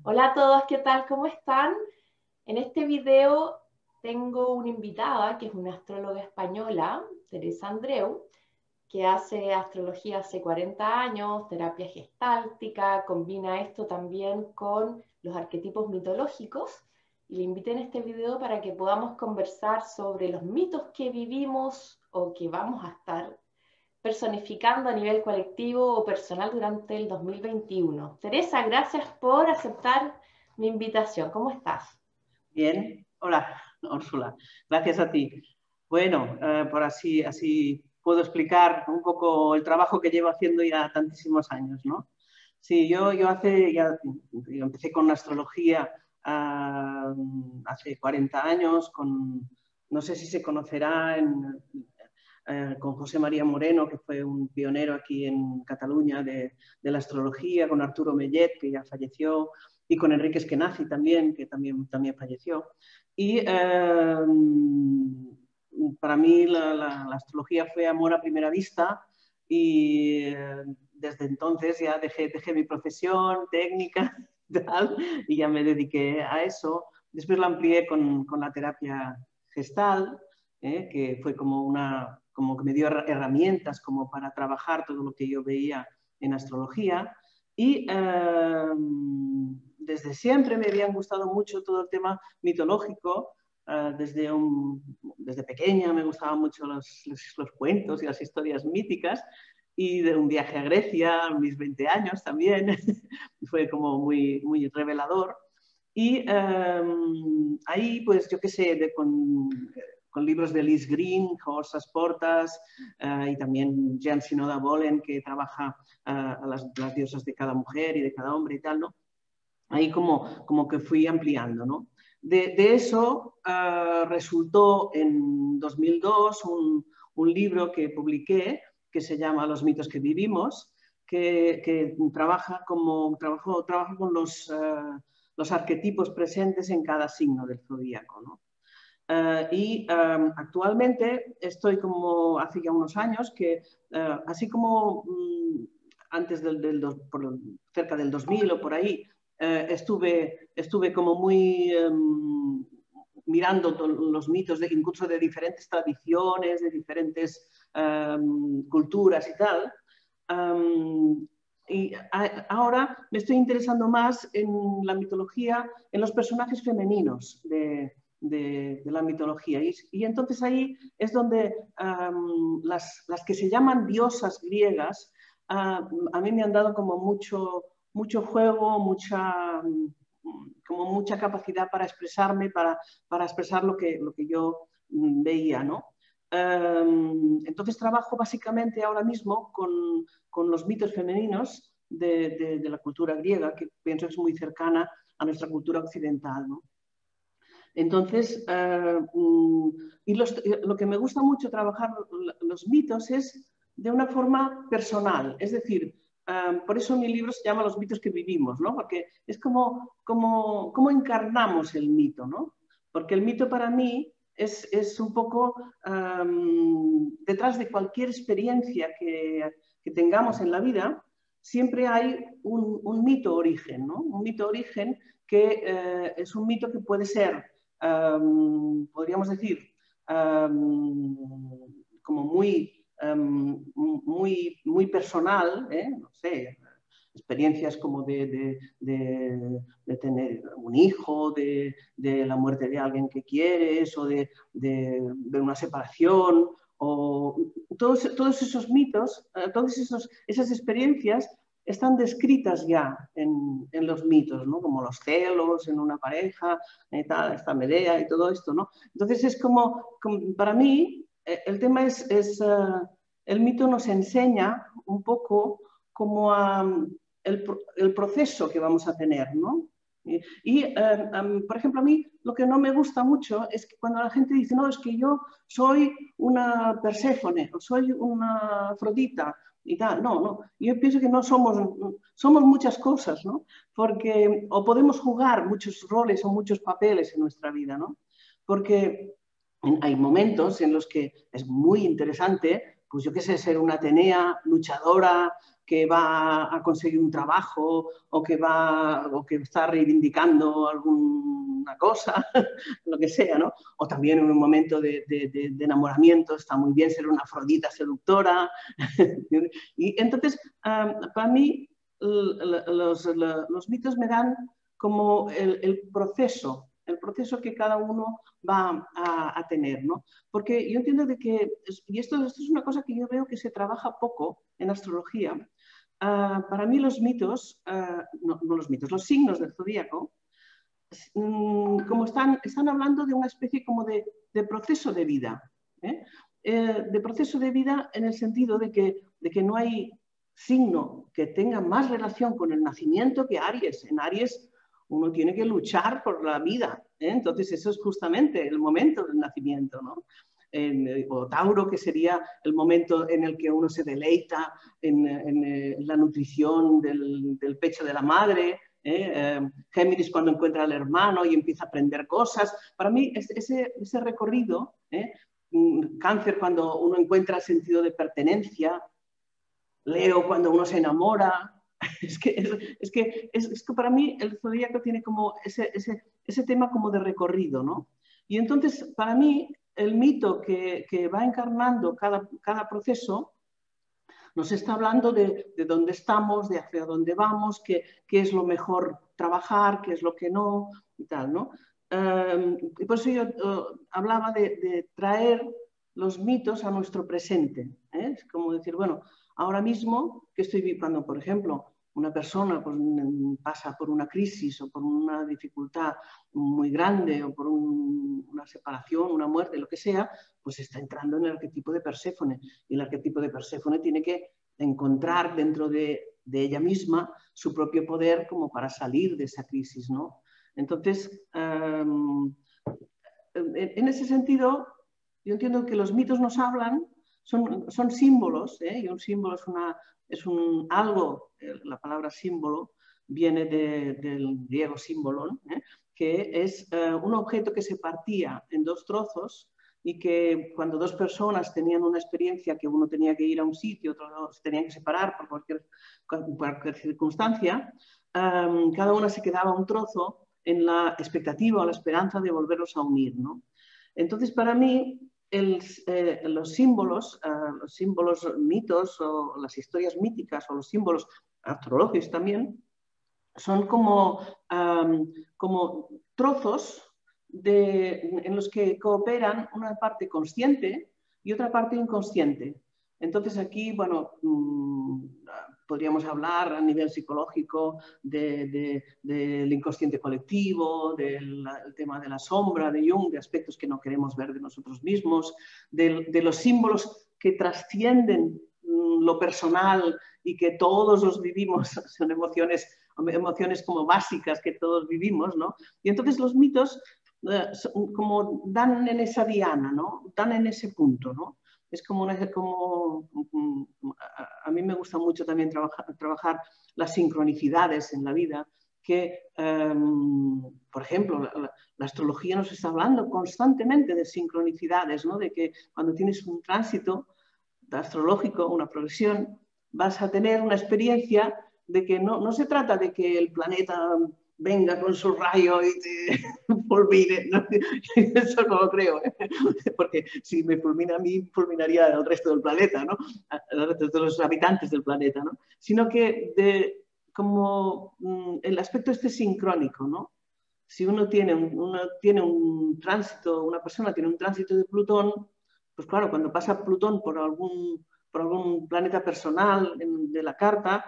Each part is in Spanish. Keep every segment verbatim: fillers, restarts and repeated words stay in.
Hola a todos, ¿qué tal? ¿Cómo están? En este video tengo una invitada que es una astróloga española, Teresa Andreu, que hace astrología hace cuarenta años, terapia gestáltica, combina esto también con los arquetipos mitológicos. Y le invité en este video para que podamos conversar sobre los mitos que vivimos o que vamos a estar personificando a nivel colectivo o personal durante el dos mil veintiuno. Teresa, gracias por aceptar mi invitación. ¿Cómo estás? Bien, hola, Úrsula, gracias a ti. Bueno, eh, por así, así puedo explicar un poco el trabajo que llevo haciendo ya tantísimos años, ¿no? Sí, yo, yo hace, ya, yo empecé con la astrología uh, hace cuarenta años, con, no sé si se conocerá, en, eh, con José María Moreno, que fue un pionero aquí en Cataluña de, de la astrología, con Arturo Mellet, que ya falleció, y con Enrique Eskenazi también, que también, también falleció. Y eh, para mí la, la, la astrología fue amor a primera vista y eh, desde entonces ya dejé, dejé mi profesión técnica tal, y ya me dediqué a eso. Después la amplié con, con la terapia gestal, eh, que fue como, una, como que me dio herramientas como para trabajar todo lo que yo veía en astrología. Y eh, desde siempre me habían gustado mucho todo el tema mitológico. Uh, desde, un, desde pequeña me gustaban mucho los, los, los cuentos y las historias míticas, y de un viaje a Grecia a mis veinte años también fue como muy, muy revelador. Y um, ahí, pues yo qué sé, de, con, con libros de Liz Green, Horsas Portas, uh, y también Jan Sinoda Bolen, que trabaja uh, a las, las diosas de cada mujer y de cada hombre y tal, ¿no? Ahí como, como que fui ampliando, ¿no? De, de eso uh, resultó en dos mil dos un, un libro que publiqué que se llama Los mitos que vivimos, que, que trabaja, como, trabajo, trabaja con los, uh, los arquetipos presentes en cada signo del zodíaco, ¿no? Uh, y um, actualmente estoy como hace ya unos años que, uh, así como um, antes del, del dos, por, cerca del dos mil o por ahí, uh, estuve, estuve como muy um, mirando los mitos, de, incluso de diferentes tradiciones, de diferentes um, culturas y tal. Um, y a, ahora me estoy interesando más en la mitología, en los personajes femeninos de De, de la mitología. Y, y entonces ahí es donde um, las, las que se llaman diosas griegas uh, a mí me han dado como mucho, mucho juego, mucha, como mucha capacidad para expresarme, para, para expresar lo que, lo que yo um, veía, ¿no? Um, entonces trabajo básicamente ahora mismo con, con los mitos femeninos de, de, de la cultura griega, que pienso que es muy cercana a nuestra cultura occidental, ¿no? Entonces, uh, y los, lo que me gusta mucho trabajar los mitos es de una forma personal, es decir, uh, por eso mi libro se llama Los mitos que vivimos, ¿no? Porque es como, como, como encarnamos el mito, ¿no? Porque el mito para mí es, es un poco um, detrás de cualquier experiencia que, que tengamos en la vida, siempre hay un, un mito origen, ¿no? Un mito origen que eh, es un mito que puede ser Um, podríamos decir, um, como muy, um, muy, muy personal, ¿eh? No sé, experiencias como de, de, de, de tener un hijo, de, de, la muerte de alguien que quieres, o de, de, de una separación, o todos, todos esos mitos, todas esos, esas experiencias están descritas ya en, en los mitos, ¿no? Como los celos en una pareja, y tal, esta Medea y todo esto, ¿no? Entonces es como, como para mí, el tema es, es uh, el mito nos enseña un poco como a, el, el proceso que vamos a tener, ¿no? Y, y uh, um, por ejemplo, a mí lo que no me gusta mucho es que cuando la gente dice, no, es que yo soy una Perséfone, o soy una Afrodita, y tal. No, no, yo pienso que no somos, somos muchas cosas, ¿no? Porque, o podemos jugar muchos roles o muchos papeles en nuestra vida, ¿no? Porque hay momentos en los que es muy interesante, pues yo qué sé, ser una Atenea, luchadora, que va a conseguir un trabajo o que, va, o que está reivindicando alguna cosa, lo que sea, ¿no? O también en un momento de, de, de, de enamoramiento está muy bien ser una Afrodita seductora. Y entonces, um, para mí, los, los, los mitos me dan como el, el proceso, el proceso que cada uno va a, a tener, ¿no? Porque yo entiendo de que, y esto, esto es una cosa que yo veo que se trabaja poco en astrología, uh, para mí los mitos, uh, no, no los mitos, los signos del zodíaco, um, como están, están hablando de una especie como de, de proceso de vida, ¿eh? Eh, de proceso de vida en el sentido de que, de que no hay signo que tenga más relación con el nacimiento que Aries. En Aries uno tiene que luchar por la vida, ¿eh? Entonces eso es justamente el momento del nacimiento, ¿no? En, o Tauro, que sería el momento en el que uno se deleita en, en, en la nutrición del, del pecho de la madre, ¿eh? Eh, Géminis cuando encuentra al hermano y empieza a aprender cosas. Para mí ese, ese recorrido, ¿eh? Cáncer cuando uno encuentra el sentido de pertenencia, Leo cuando uno se enamora. Es que, es, es que, es, es que para mí el zodíaco tiene como ese, ese, ese tema como de recorrido, ¿no? Y entonces, para mí, el mito que, que va encarnando cada, cada proceso nos está hablando de, de dónde estamos, de hacia dónde vamos, qué, qué es lo mejor trabajar, qué es lo que no, y tal, ¿no? Um, y por eso yo uh, hablaba de, de traer los mitos a nuestro presente, ¿eh? Es como decir, bueno, ahora mismo que estoy viviendo, por ejemplo, una persona pues, pasa por una crisis o por una dificultad muy grande o por un, una separación, una muerte, lo que sea, pues está entrando en el arquetipo de Perséfone. Y el arquetipo de Perséfone tiene que encontrar dentro de, de ella misma su propio poder como para salir de esa crisis, ¿no? Entonces, um, en ese sentido, yo entiendo que los mitos nos hablan, son, son símbolos, ¿eh? Y un símbolo es, una, es un algo, la palabra símbolo viene de, del griego símbolon, ¿eh? Que es uh, un objeto que se partía en dos trozos y que cuando dos personas tenían una experiencia que uno tenía que ir a un sitio, otro se tenían que separar por cualquier, por cualquier circunstancia, um, cada una se quedaba un trozo en la expectativa o la esperanza de volverlos a unir, ¿no? Entonces, para mí, el, eh, los símbolos, eh, los símbolos mitos o las historias míticas o los símbolos astrológicos también, son como, um, como trozos de, en los que cooperan una parte consciente y otra parte inconsciente. Entonces aquí, bueno, mmm, podríamos hablar a nivel psicológico de, de, del inconsciente colectivo, del tema de la sombra de Jung, de aspectos que no queremos ver de nosotros mismos, de, de los símbolos que trascienden mmm, lo personal y que todos los vivimos, son emociones, emociones como básicas que todos vivimos, ¿no? Y entonces los mitos eh, como dan en esa diana, ¿no? Dan en ese punto, ¿no? Es como, una, como a, a mí me gusta mucho también trabajar, trabajar las sincronicidades en la vida, que, um, por ejemplo, la, la, la astrología nos está hablando constantemente de sincronicidades, ¿no? De que cuando tienes un tránsito astrológico, una progresión, vas a tener una experiencia de que no, no se trata de que el planeta venga con su rayo y te fulmine, ¿no? Eso no lo creo, ¿eh? Porque si me fulmina a mí, fulminaría al resto del planeta, ¿no? Al resto de los habitantes del planeta, ¿no? Sino que de, como mm, el aspecto este sincrónico, ¿no? Si uno tiene un, uno tiene un tránsito, una persona tiene un tránsito de Plutón, pues claro, cuando pasa Plutón por algún, por algún planeta personal en, de la carta,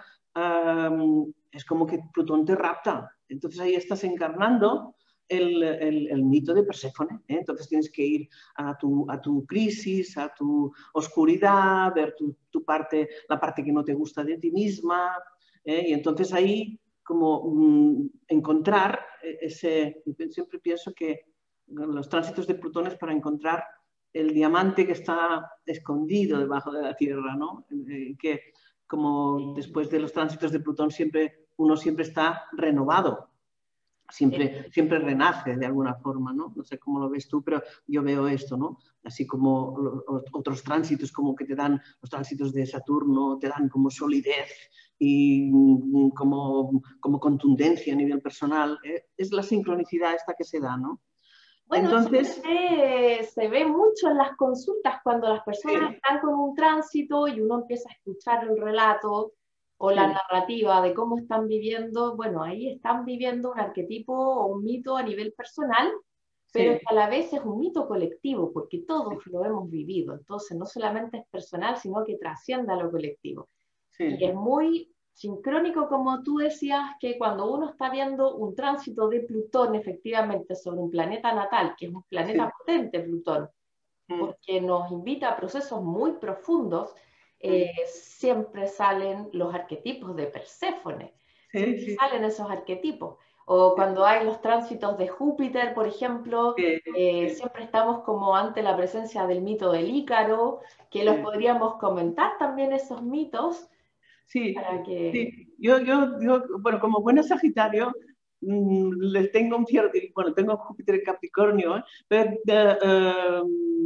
um, es como que Plutón te rapta. Entonces ahí estás encarnando el, el, el mito de Perséfone, ¿eh? Entonces tienes que ir a tu, a tu crisis, a tu oscuridad, ver tu, tu parte, la parte que no te gusta de ti misma, ¿eh? Y entonces ahí como um, encontrar ese, siempre pienso que los tránsitos de Plutón es para encontrar el diamante que está escondido debajo de la Tierra, ¿no? Eh, que como después de los tránsitos de Plutón siempre, uno siempre está renovado. siempre, siempre renace de alguna forma, ¿no? No sé cómo lo ves tú, pero yo veo esto, ¿no? Así como los, otros tránsitos como que te dan, los tránsitos de Saturno te dan como solidez y como, como contundencia a nivel personal. ¿eh? Es la sincronicidad esta que se da, ¿no? Bueno, Entonces, eso se ve, se ve mucho en las consultas cuando las personas sí, están con un tránsito y uno empieza a escuchar el relato o la sí, narrativa de cómo están viviendo. Bueno, ahí están viviendo un arquetipo o un mito a nivel personal, pero sí, que a la vez es un mito colectivo, porque sí, todos lo hemos vivido. Entonces, no solamente es personal, sino que trasciende a lo colectivo. Y sí, es muy sincrónico, como tú decías, que cuando uno está viendo un tránsito de Plutón efectivamente sobre un planeta natal, que es un planeta sí, potente, Plutón, mm, porque nos invita a procesos muy profundos, mm, eh, siempre salen los arquetipos de Perséfone, sí, siempre sí, salen esos arquetipos. O sí, cuando hay los tránsitos de Júpiter, por ejemplo, sí, eh, sí, siempre estamos como ante la presencia del mito del Ícaro, que los sí. podríamos comentar también esos mitos Sí, para que... sí. Yo, yo, yo, bueno, como buena Sagitario, mmm, les tengo un cierto, bueno, tengo Júpiter en Capricornio, ¿eh? Pero eh, eh,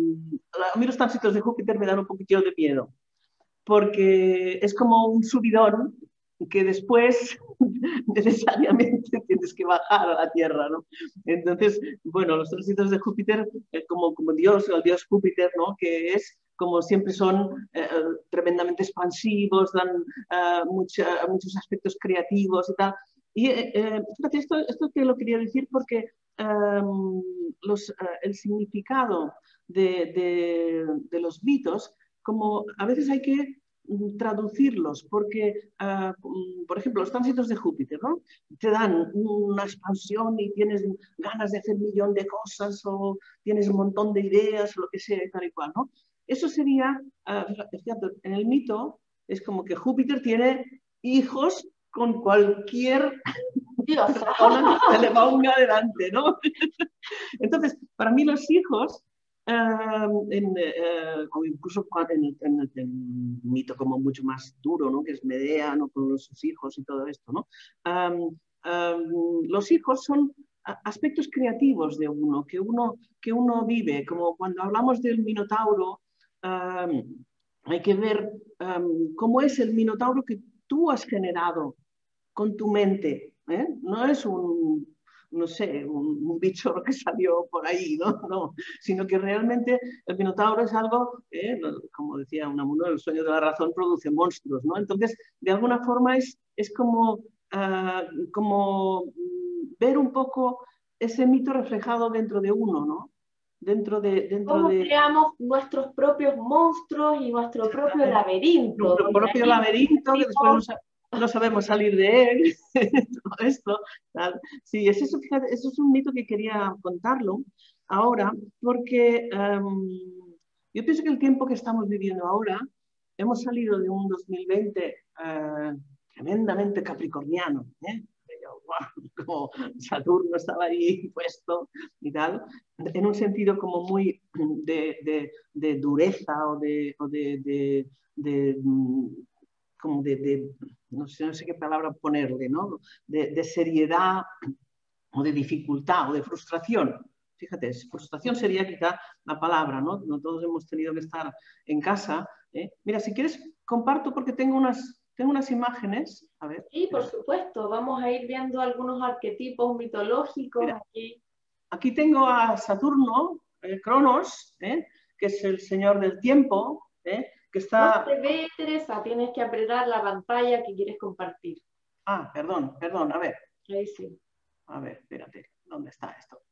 a mí los tránsitos de Júpiter me dan un poquitito de miedo, porque es como un subidón que después necesariamente tienes que bajar a la Tierra, ¿no? Entonces, bueno, los tránsitos de Júpiter, eh, como, como Dios, el Dios Júpiter, ¿no? Que es como siempre son eh, tremendamente expansivos, dan uh, mucha, muchos aspectos creativos y tal. Y eh, fíjate, esto, esto te lo quería decir porque um, los, uh, el significado de, de, de los mitos, como a veces hay que traducirlos, porque, uh, por ejemplo, los tránsitos de Júpiter, ¿no? Te dan una expansión y tienes ganas de hacer un millón de cosas o tienes un montón de ideas, lo que sea, tal y cual, ¿no? Eso sería, uh, fíjate, en el mito es como que Júpiter tiene hijos con cualquier Diosa. persona que se le ponga adelante, ¿no? Entonces, para mí los hijos, uh, en, uh, o incluso en, en, en, en, un mito como mucho más duro, ¿no? Que es Medea, ¿no? Con sus hijos y todo esto, ¿no? Um, um, los hijos son aspectos creativos de uno, que uno, que uno vive, como cuando hablamos del Minotauro, um, hay que ver um, cómo es el Minotauro que tú has generado con tu mente, ¿eh? No es un, no sé, un, un, bicho que salió por ahí, ¿no? No, sino que realmente el Minotauro es algo, ¿eh? Como decía Unamuno, el sueño de la razón produce monstruos, ¿no? Entonces, de alguna forma es, es como, uh, como ver un poco ese mito reflejado dentro de uno, ¿no? Dentro de... Dentro Cómo de... creamos nuestros propios monstruos y nuestro propio laberinto, Nuestro donde propio ahí laberinto que después no, no sabemos salir de él, todo esto. Tal. Sí, es eso, fíjate, eso es un mito que quería contarlo ahora, porque um, yo pienso que el tiempo que estamos viviendo ahora, hemos salido de un dos mil veinte uh, tremendamente capricorniano, ¿eh? Como Saturno estaba ahí puesto y tal, en un sentido como muy de, de, de dureza o de, o de, de, de como de, de no, sé, no sé qué palabra ponerle, ¿no? De, de seriedad o de dificultad o de frustración. Fíjate, frustración sería quizá la palabra, ¿no? No todos hemos tenido que estar en casa. ¿eh? Mira, si quieres, comparto porque tengo unas, tengo unas imágenes. A ver. Sí, por supuesto, vamos a ir viendo algunos arquetipos mitológicos Mira, aquí. aquí tengo a Saturno, eh, Cronos, ¿eh? Que es el señor del tiempo, ¿eh? Que No está... se ve, Teresa, tienes que apretar la pantalla que quieres compartir. Ah, perdón, perdón, a ver. Ahí sí. A ver, espérate, ¿dónde está esto?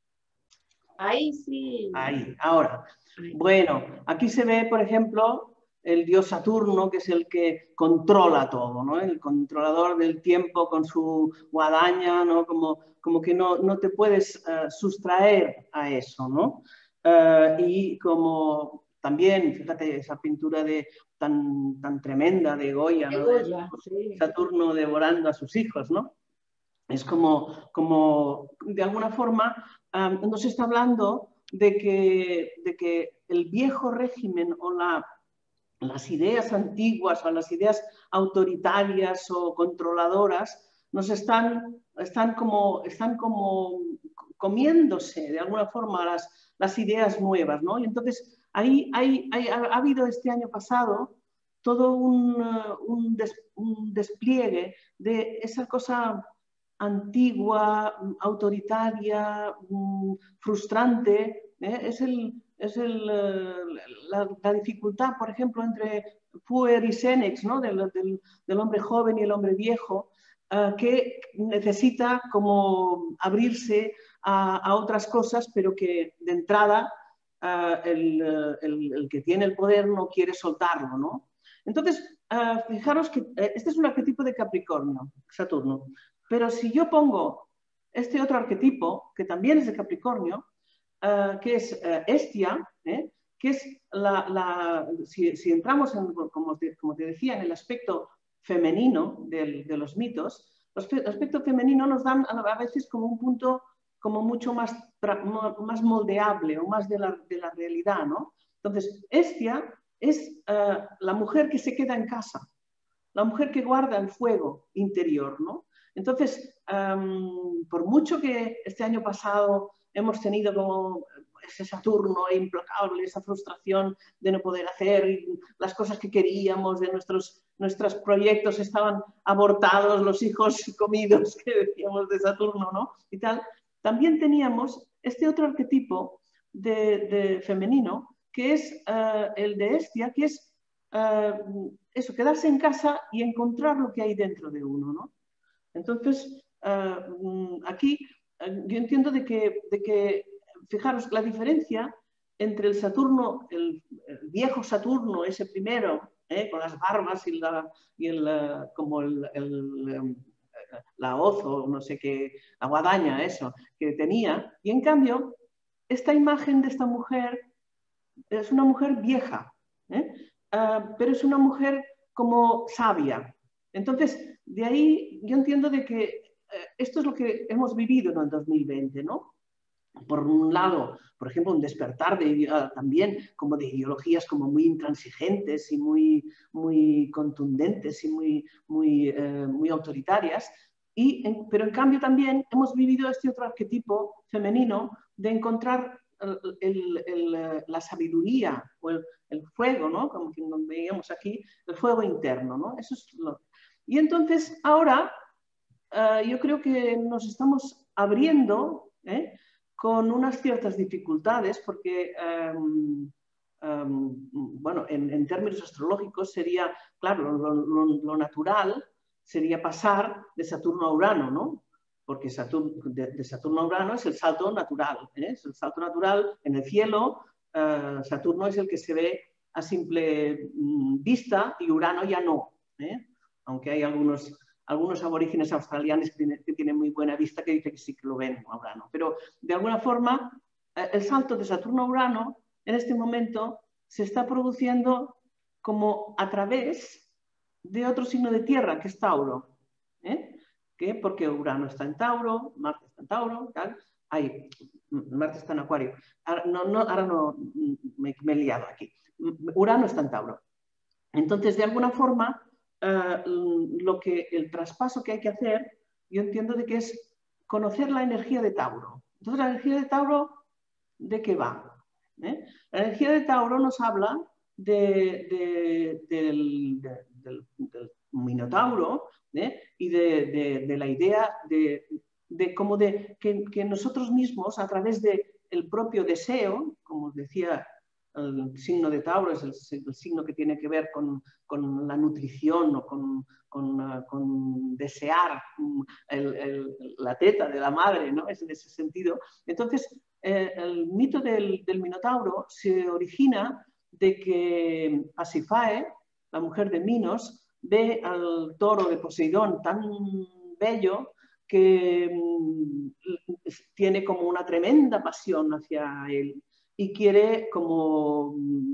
Ahí sí. Ahí, ahora. Ahí. Bueno, aquí se ve, por ejemplo, el dios Saturno, que es el que controla todo, ¿no? El controlador del tiempo con su guadaña, ¿no? Como, como que no, no te puedes uh, sustraer a eso, ¿no? Uh, y como también, fíjate, esa pintura de, tan, tan tremenda de Goya, De ¿no? De Goya, sí. Saturno devorando a sus hijos, ¿no? Es como, como de alguna forma, um, nos está hablando de que, de que el viejo régimen o la, las ideas antiguas o las ideas autoritarias o controladoras nos están están como, están como comiéndose de alguna forma las, las ideas nuevas, ¿no? Y entonces ahí hay, hay, ha habido este año pasado todo un, un, des, un despliegue de esa cosa antigua, autoritaria, frustrante. ¿eh? Es, el, es el, la, la dificultad, por ejemplo, entre Puer y Sénex, ¿no? del, del, del hombre joven y el hombre viejo, uh, que necesita como abrirse a, a otras cosas, pero que de entrada uh, el, el, el que tiene el poder no quiere soltarlo, ¿no? Entonces, uh, fijaros que este es un arquetipo de Capricornio, Saturno, pero si yo pongo este otro arquetipo, que también es de Capricornio, uh, que es uh, Hestia, ¿eh? que es la, la si, si entramos, en, como, te, como te decía, en el aspecto femenino del, de los mitos, el aspecto femenino nos dan a veces como un punto como mucho más, más moldeable o más de la, de la realidad, ¿no? Entonces, Hestia es uh, la mujer que se queda en casa, la mujer que guarda el fuego interior, ¿no? Entonces, um, por mucho que este año pasado hemos tenido como ese Saturno implacable, esa frustración de no poder hacer las cosas que queríamos, de nuestros, nuestros proyectos estaban abortados, los hijos comidos, que decíamos de Saturno, ¿no? Y tal, también teníamos este otro arquetipo de, de femenino, que es uh, el de Hestia, que es uh, eso, quedarse en casa y encontrar lo que hay dentro de uno, ¿no? Entonces, uh, aquí uh, yo entiendo de que, de que, fijaros, la diferencia entre el Saturno, el, el viejo Saturno, ese primero, ¿eh? con las barbas y, la, y el, uh, como el, el um, la hoz o no sé qué, la guadaña, eso, que tenía, y en cambio, esta imagen de esta mujer es una mujer vieja, ¿eh? uh, pero es una mujer como sabia. Entonces, de ahí yo entiendo de que eh, esto es lo que hemos vivido en el dos mil veinte, ¿no? Por un lado, por ejemplo, un despertar de, uh, también como de ideologías como muy intransigentes y muy, muy contundentes y muy, muy, eh, muy autoritarias, y en, pero en cambio también hemos vivido este otro arquetipo femenino de encontrar el, el, el, la sabiduría o el, el fuego, ¿no? Como que nos veíamos aquí, el fuego interno, ¿no? Eso es lo... Y entonces ahora uh, yo creo que nos estamos abriendo, ¿eh? con unas ciertas dificultades, porque, um, um, bueno, en, en términos astrológicos sería, claro, lo, lo, lo natural sería pasar de Saturno a Urano, ¿no? Porque Saturno, de, de Saturno a Urano es el salto natural, ¿eh? Es el salto natural en el cielo. Uh, Saturno es el que se ve a simple um, vista y Urano ya no, ¿eh? Aunque hay algunos... algunos aborígenes australianos que tienen, que tienen muy buena vista que dicen que sí que lo ven a Urano. Pero de alguna forma, el salto de Saturno a Urano en este momento se está produciendo como a través de otro signo de tierra, que es Tauro. ¿eh? ¿Qué? Porque Urano está en Tauro, Marte está en Tauro, tal. Ay, Marte está en Acuario. Ahora no, no, ahora no me, me he liado aquí. Urano está en Tauro. Entonces, de alguna forma, Uh, lo que, el traspaso que hay que hacer, yo entiendo de que es conocer la energía de Tauro. Entonces, la energía de Tauro, ¿de qué va? ¿Eh? La energía de Tauro nos habla de, de, del, de, del, del Minotauro ¿eh? y de, de, de la idea de, de como de que, que nosotros mismos, a través del propio deseo, como os decía, el signo de Tauro es el, el signo que tiene que ver con, con la nutrición o con, con, uh, con desear el, el, la teta de la madre, ¿no? Es en ese sentido. Entonces, eh, el mito del, del Minotauro se origina de que Pasífae, la mujer de Minos, ve al toro de Poseidón tan bello que um, tiene como una tremenda pasión hacia él. Y quiere como,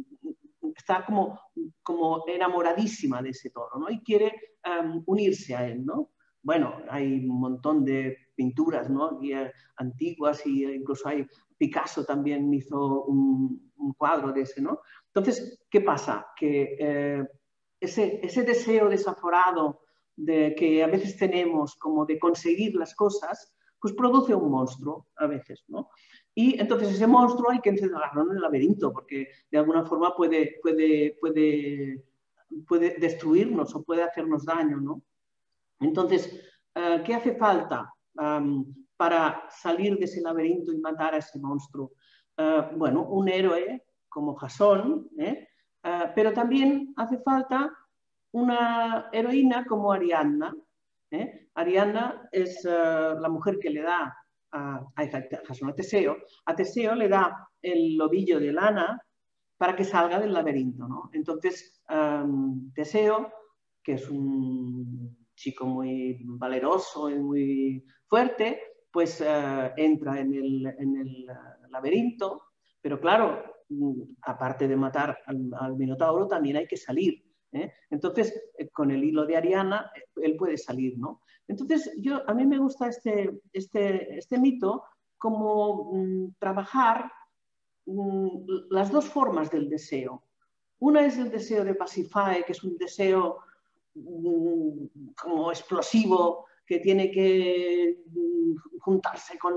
está como, como enamoradísima de ese toro, ¿no? Y quiere um, unirse a él, ¿no? Bueno, hay un montón de pinturas, ¿no? Y, uh, antiguas y uh, incluso hay, Picasso también hizo un, un cuadro de ese, ¿no? Entonces, ¿qué pasa? Que eh, ese, ese deseo desaforado de, que a veces tenemos como de conseguir las cosas, pues produce un monstruo a veces, ¿no? Y entonces ese monstruo hay que encerrarlo en el laberinto porque de alguna forma puede, puede, puede, puede destruirnos o puede hacernos daño, ¿no? Entonces, uh, ¿qué hace falta um, para salir de ese laberinto y matar a ese monstruo? Uh, bueno, un héroe como Jasón, ¿eh? uh, pero también hace falta una heroína como Ariadna. ¿eh? Ariadna es uh, la mujer que le da a, a, Jasón, a Teseo. A Teseo le da el ovillo de lana para que salga del laberinto, ¿no? Entonces, um, Teseo, que es un chico muy valeroso y muy fuerte, pues uh, entra en el, en el uh, laberinto, pero claro, aparte de matar al, al Minotauro, también hay que salir. ¿eh? Entonces, eh, con el hilo de Ariadna, él puede salir, ¿no? Entonces, yo, a mí me gusta este, este, este mito como mmm, trabajar mmm, las dos formas del deseo. Una es el deseo de Pasífae, que es un deseo como explosivo, que tiene que juntarse con,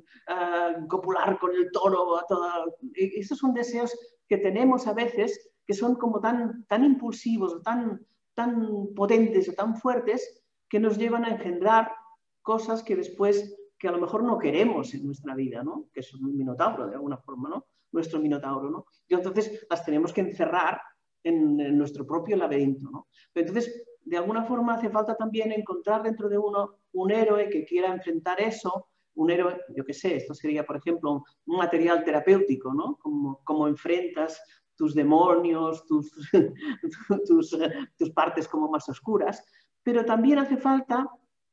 uh, copular con el toro. A toda... Esos son deseos que tenemos a veces que son como tan, tan impulsivos, tan, tan potentes o tan fuertes que nos llevan a engendrar cosas que después, que a lo mejor no queremos en nuestra vida, ¿no? Que es un minotauro de alguna forma, ¿no? Nuestro minotauro, ¿no? Y entonces las tenemos que encerrar en, en nuestro propio laberinto, ¿no? Pero entonces, de alguna forma hace falta también encontrar dentro de uno un héroe que quiera enfrentar eso, un héroe, yo qué sé, esto sería, por ejemplo, un material terapéutico, ¿no? Como, como enfrentas tus demonios, tus, tus, tus partes como más oscuras, pero también hace falta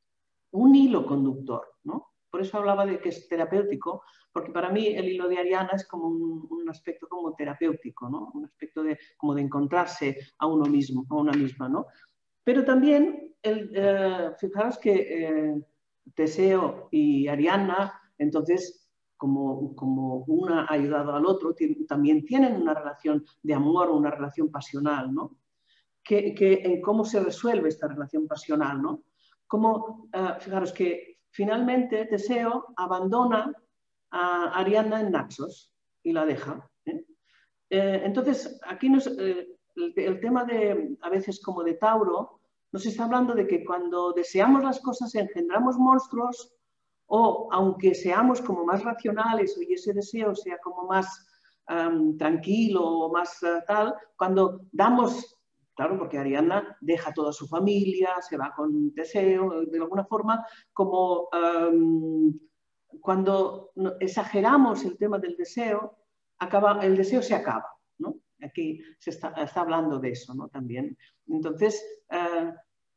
un hilo conductor, ¿no? Por eso hablaba de que es terapéutico, porque para mí el hilo de Ariadna es como un, un aspecto como terapéutico, ¿no? Un aspecto de, como de encontrarse a uno mismo, a una misma, ¿no? Pero también, el, eh, fijaros que eh, Teseo y Ariadna, entonces, como, como una ha ayudado al otro, también tienen una relación de amor, una relación pasional, ¿no? Que, que en cómo se resuelve esta relación pasional, ¿no? Como, uh, fijaros que finalmente Teseo abandona a Ariadna en Naxos y la deja. ¿eh? Eh, entonces, aquí nos, eh, el, el tema de, a veces como de Tauro, nos está hablando de que cuando deseamos las cosas engendramos monstruos, o aunque seamos como más racionales y ese deseo sea como más um, tranquilo o más uh, tal, cuando damos... Claro, porque Ariadna deja toda su familia, se va con Teseo, de alguna forma, como um, cuando exageramos el tema del deseo, acaba, el deseo se acaba, ¿no? Aquí se está, está hablando de eso, ¿no? También. Entonces, uh,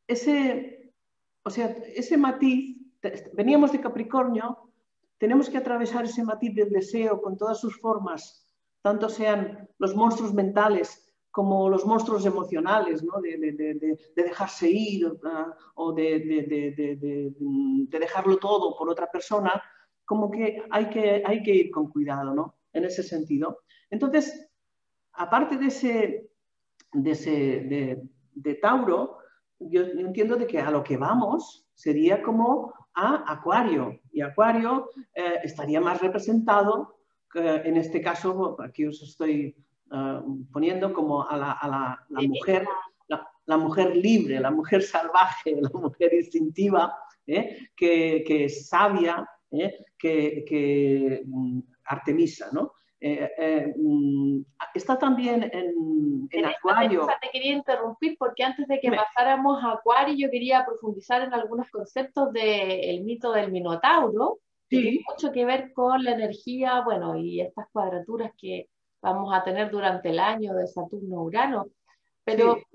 ese, o sea, ese matiz, veníamos de Capricornio, tenemos que atravesar ese matiz del deseo con todas sus formas, tanto sean los monstruos mentales como los monstruos emocionales, ¿no? de, de, de, de dejarse ir uh, o de, de, de, de, de dejarlo todo por otra persona, como que hay que, hay que ir con cuidado, ¿no? En ese sentido. Entonces, aparte de ese, de, ese, de, de Tauro, yo, yo entiendo de que a lo que vamos sería como a Acuario, y Acuario eh, estaría más representado, eh, en este caso, aquí os estoy Uh, poniendo como a la, a la, la mujer, la, la mujer libre, la mujer salvaje, la mujer instintiva, ¿eh? que, que es sabia, ¿eh? que, que um, Artemisa, ¿no? Eh, eh, um, está también en, en Acuario. Te quería interrumpir porque antes de que Dime. pasáramos a Acuario yo quería profundizar en algunos conceptos del mito del Minotauro, que sí. tiene mucho que ver con la energía, bueno, y estas cuadraturas que vamos a tener durante el año de Saturno-Urano, pero sí.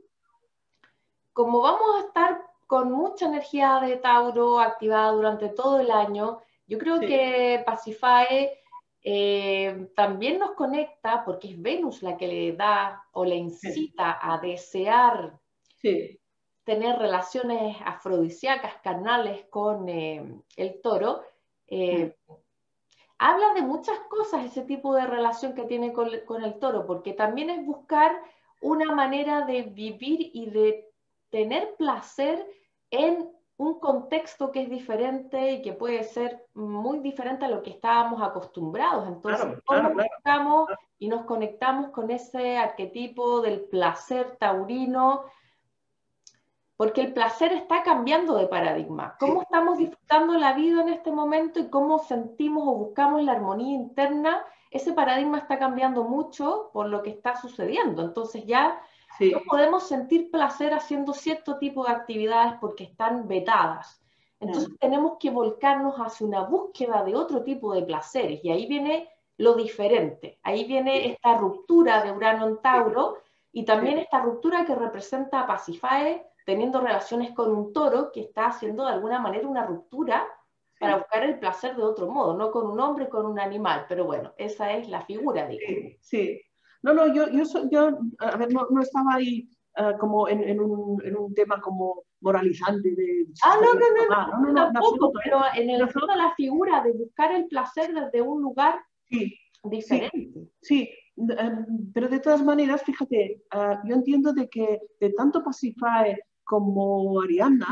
como vamos a estar con mucha energía de Tauro activada durante todo el año, yo creo sí. que Pasífae eh, también nos conecta, porque es Venus la que le da o le incita sí. a desear sí. tener relaciones afrodisíacas, carnales con eh, el toro. Eh, sí. Habla de muchas cosas ese tipo de relación que tiene con, con el toro, porque también es buscar una manera de vivir y de tener placer en un contexto que es diferente y que puede ser muy diferente a lo que estábamos acostumbrados. Entonces, Claro, ¿cómo claro, claro. buscamos y nos conectamos con ese arquetipo del placer taurino? Porque el placer está cambiando de paradigma. ¿Cómo Sí, estamos sí, disfrutando la vida en este momento y cómo sentimos o buscamos la armonía interna? Ese paradigma está cambiando mucho por lo que está sucediendo. Entonces ya no sí. podemos sentir placer haciendo cierto tipo de actividades porque están vetadas. Entonces Mm, tenemos que volcarnos hacia una búsqueda de otro tipo de placeres. Y ahí viene lo diferente. Ahí viene sí, esta ruptura de Urano en sí, Tauro y también sí, esta ruptura que representa a Pasífae teniendo relaciones con un toro que está haciendo de alguna manera una ruptura para sí. buscar el placer de otro modo, no con un hombre, con un animal. Pero bueno, esa es la figura, digamos. Sí, sí. No, no, yo, yo, so- yo a ver, no, no estaba ahí ah, como en, en un, en un tema como moralizante de si Ah, está no, bien no, o no, mal. No, no, no, no, en tampoco, absoluto, ¿eh? pero en En el fondo absoluto. la figura de buscar el placer desde un lugar Sí, sí, diferente. sí. Em, pero de todas maneras, fíjate, ah, yo entiendo de que de tanto Pasífae como Ariadna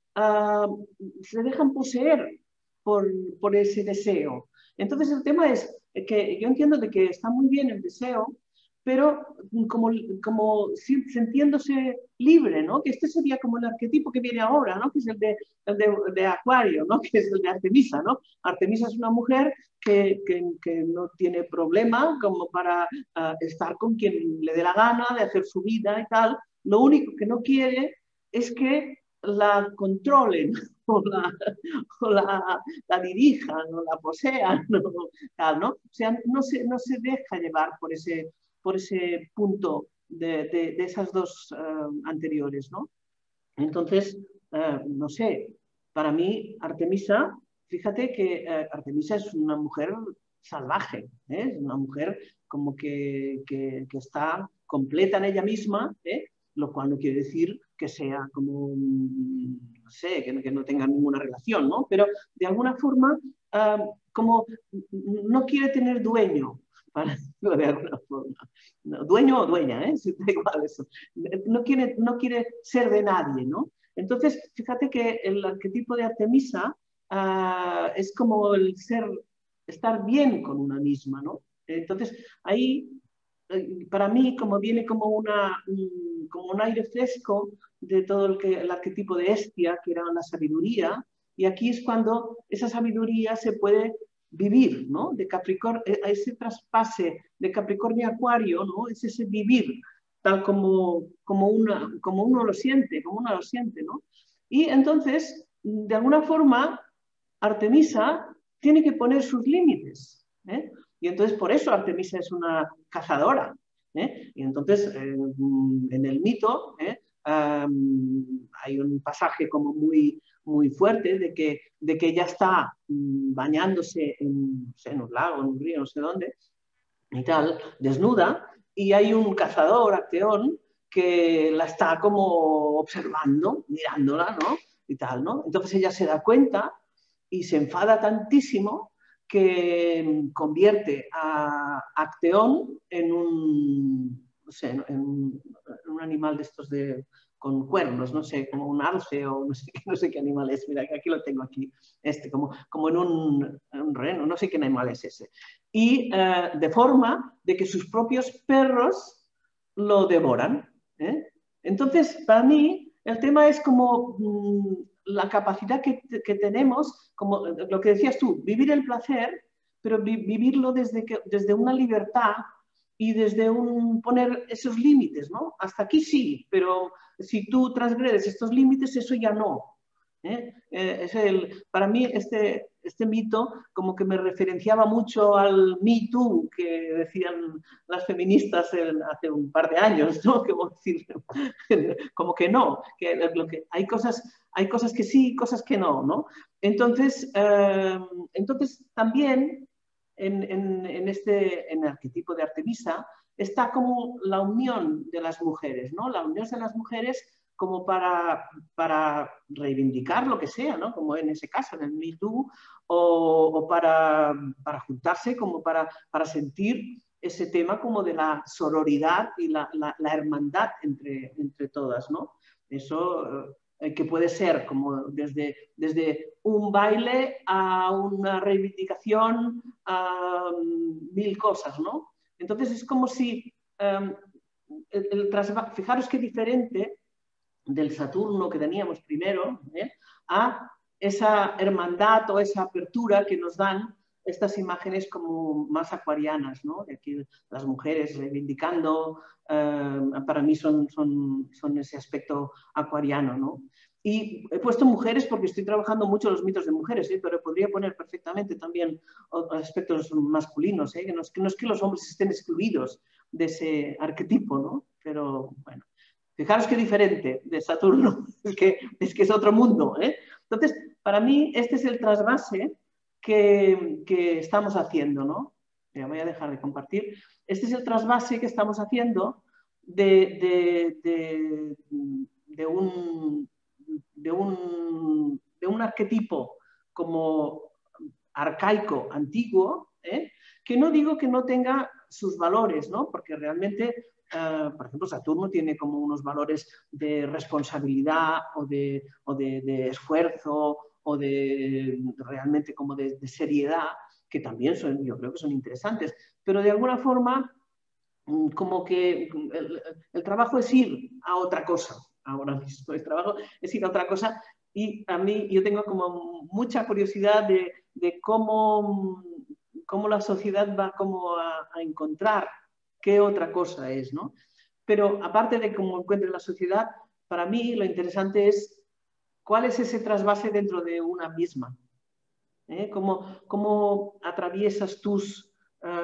ah, se dejan poseer por, por ese deseo. Entonces el tema es que yo entiendo de que está muy bien el deseo, pero como, como sintiéndose libre, ¿no? Que este sería como el arquetipo que viene ahora, ¿no? Que es el de, el de, de Acuario, ¿no? Que es el de Artemisa, ¿no? Artemisa es una mujer que, que, que no tiene problema como para uh, estar con quien le dé la gana de hacer su vida y tal. Lo único que no quiere es que la controlen o la, o la, la dirijan o la posean, ¿no? Tal, ¿no? O sea, no se, no se deja llevar por ese, por ese punto de, de, de esas dos uh, anteriores, ¿no? Entonces, uh, no sé, para mí Artemisa, fíjate que uh, Artemisa es una mujer salvaje, ¿eh? Es una mujer como que, que, que, está completa en ella misma, ¿eh? Lo cual no quiere decir que sea como, no sé, que, que no tenga ninguna relación, ¿no? Pero de alguna forma, uh, como no quiere tener dueño, para decirlo de alguna forma. No, dueño o dueña, ¿eh? Si da igual eso. No quiere, no quiere ser de nadie, ¿no? Entonces, fíjate que el arquetipo de Artemisa uh, es como el ser, estar bien con una misma, ¿no? Entonces, ahí, para mí, como viene como, una, como un aire fresco de todo el, que, el arquetipo de Hestia, que era la sabiduría, y aquí es cuando esa sabiduría se puede vivir, ¿no? De Capricornio, ese traspase de Capricornio a Acuario, ¿no? Es ese vivir, tal como, como, una, como uno lo siente, como uno lo siente, ¿no? Y entonces, de alguna forma, Artemisa tiene que poner sus límites, ¿eh? Y entonces por eso Artemisa es una cazadora, ¿eh? Y entonces, eh, en el mito, ¿eh? Um, hay un pasaje como muy, muy fuerte de que, de que ella está um, bañándose en, no sé, en un lago, en un río, no sé dónde, y tal, desnuda, y hay un cazador, Acteón, que la está como observando, mirándola, ¿no? Y tal, ¿no? Entonces ella se da cuenta y se enfada tantísimo que convierte a Acteón en un, no sé, en un, en un animal de estos de, con cuernos, no sé, como un alce o no sé, no sé qué animal es. Mira, aquí lo tengo aquí, este, como, como en un, un reno, no sé qué animal es ese. Y eh, de forma de que sus propios perros lo devoran, ¿eh? Entonces, para mí, el tema es como mmm, la capacidad que, que, tenemos, como lo que decías tú, vivir el placer, pero vi, vivirlo desde, que, desde una libertad y desde un poner esos límites, ¿no? Hasta aquí sí, pero si tú transgredes estos límites, eso ya no. ¿Eh? Eh, es el, para mí este, este mito como que me referenciaba mucho al Me Too que decían las feministas en, hace un par de años, ¿no? Como, decir, como que no, que, lo que hay, cosas, hay cosas que sí, cosas que no, ¿no? Entonces, eh, entonces también en, en, en este en el arquetipo de Artemisa está como la unión de las mujeres, ¿no? La unión de las mujeres como para, para reivindicar lo que sea, ¿no? Como en ese caso, en el Me Too, o, o para, para juntarse, como para, para sentir ese tema como de la sororidad y la, la, la hermandad entre, entre todas, ¿no? Eso, eh, que puede ser como desde, desde un baile a una reivindicación, a um, mil cosas, ¿no? Entonces es como si, um, el, el fijaros qué diferente del Saturno que teníamos primero, ¿eh? a esa hermandad o esa apertura que nos dan estas imágenes como más acuarianas, ¿no? De aquí las mujeres reivindicando, eh, para mí son, son, son ese aspecto acuariano, ¿no? Y he puesto mujeres porque estoy trabajando mucho los mitos de mujeres, ¿eh? Pero podría poner perfectamente también aspectos masculinos, ¿eh? Que no es, que no es que los hombres estén excluidos de ese arquetipo, ¿no? Pero bueno, fijaros qué diferente de Saturno, es que es, que es otro mundo, ¿eh? Entonces, para mí este es el trasvase que, que estamos haciendo, ¿no? Ya voy a dejar de compartir. Este es el trasvase que estamos haciendo de, de, de, de, un, de, un, de un arquetipo como arcaico, antiguo, ¿eh? Que no digo que no tenga sus valores, ¿no? Porque realmente, uh, por ejemplo, Saturno tiene como unos valores de responsabilidad o de, o de, de esfuerzo o de realmente como de, de seriedad, que también son, yo creo que son interesantes, pero de alguna forma como que el, el trabajo es ir a otra cosa, ahora mismo el trabajo es ir a otra cosa, y a mí yo tengo como mucha curiosidad de, de cómo, cómo la sociedad va como a, a encontrar qué otra cosa es, ¿no? Pero aparte de cómo encuentre la sociedad, para mí lo interesante es cuál es ese trasvase dentro de una misma, ¿eh? Cómo, cómo atraviesas tus,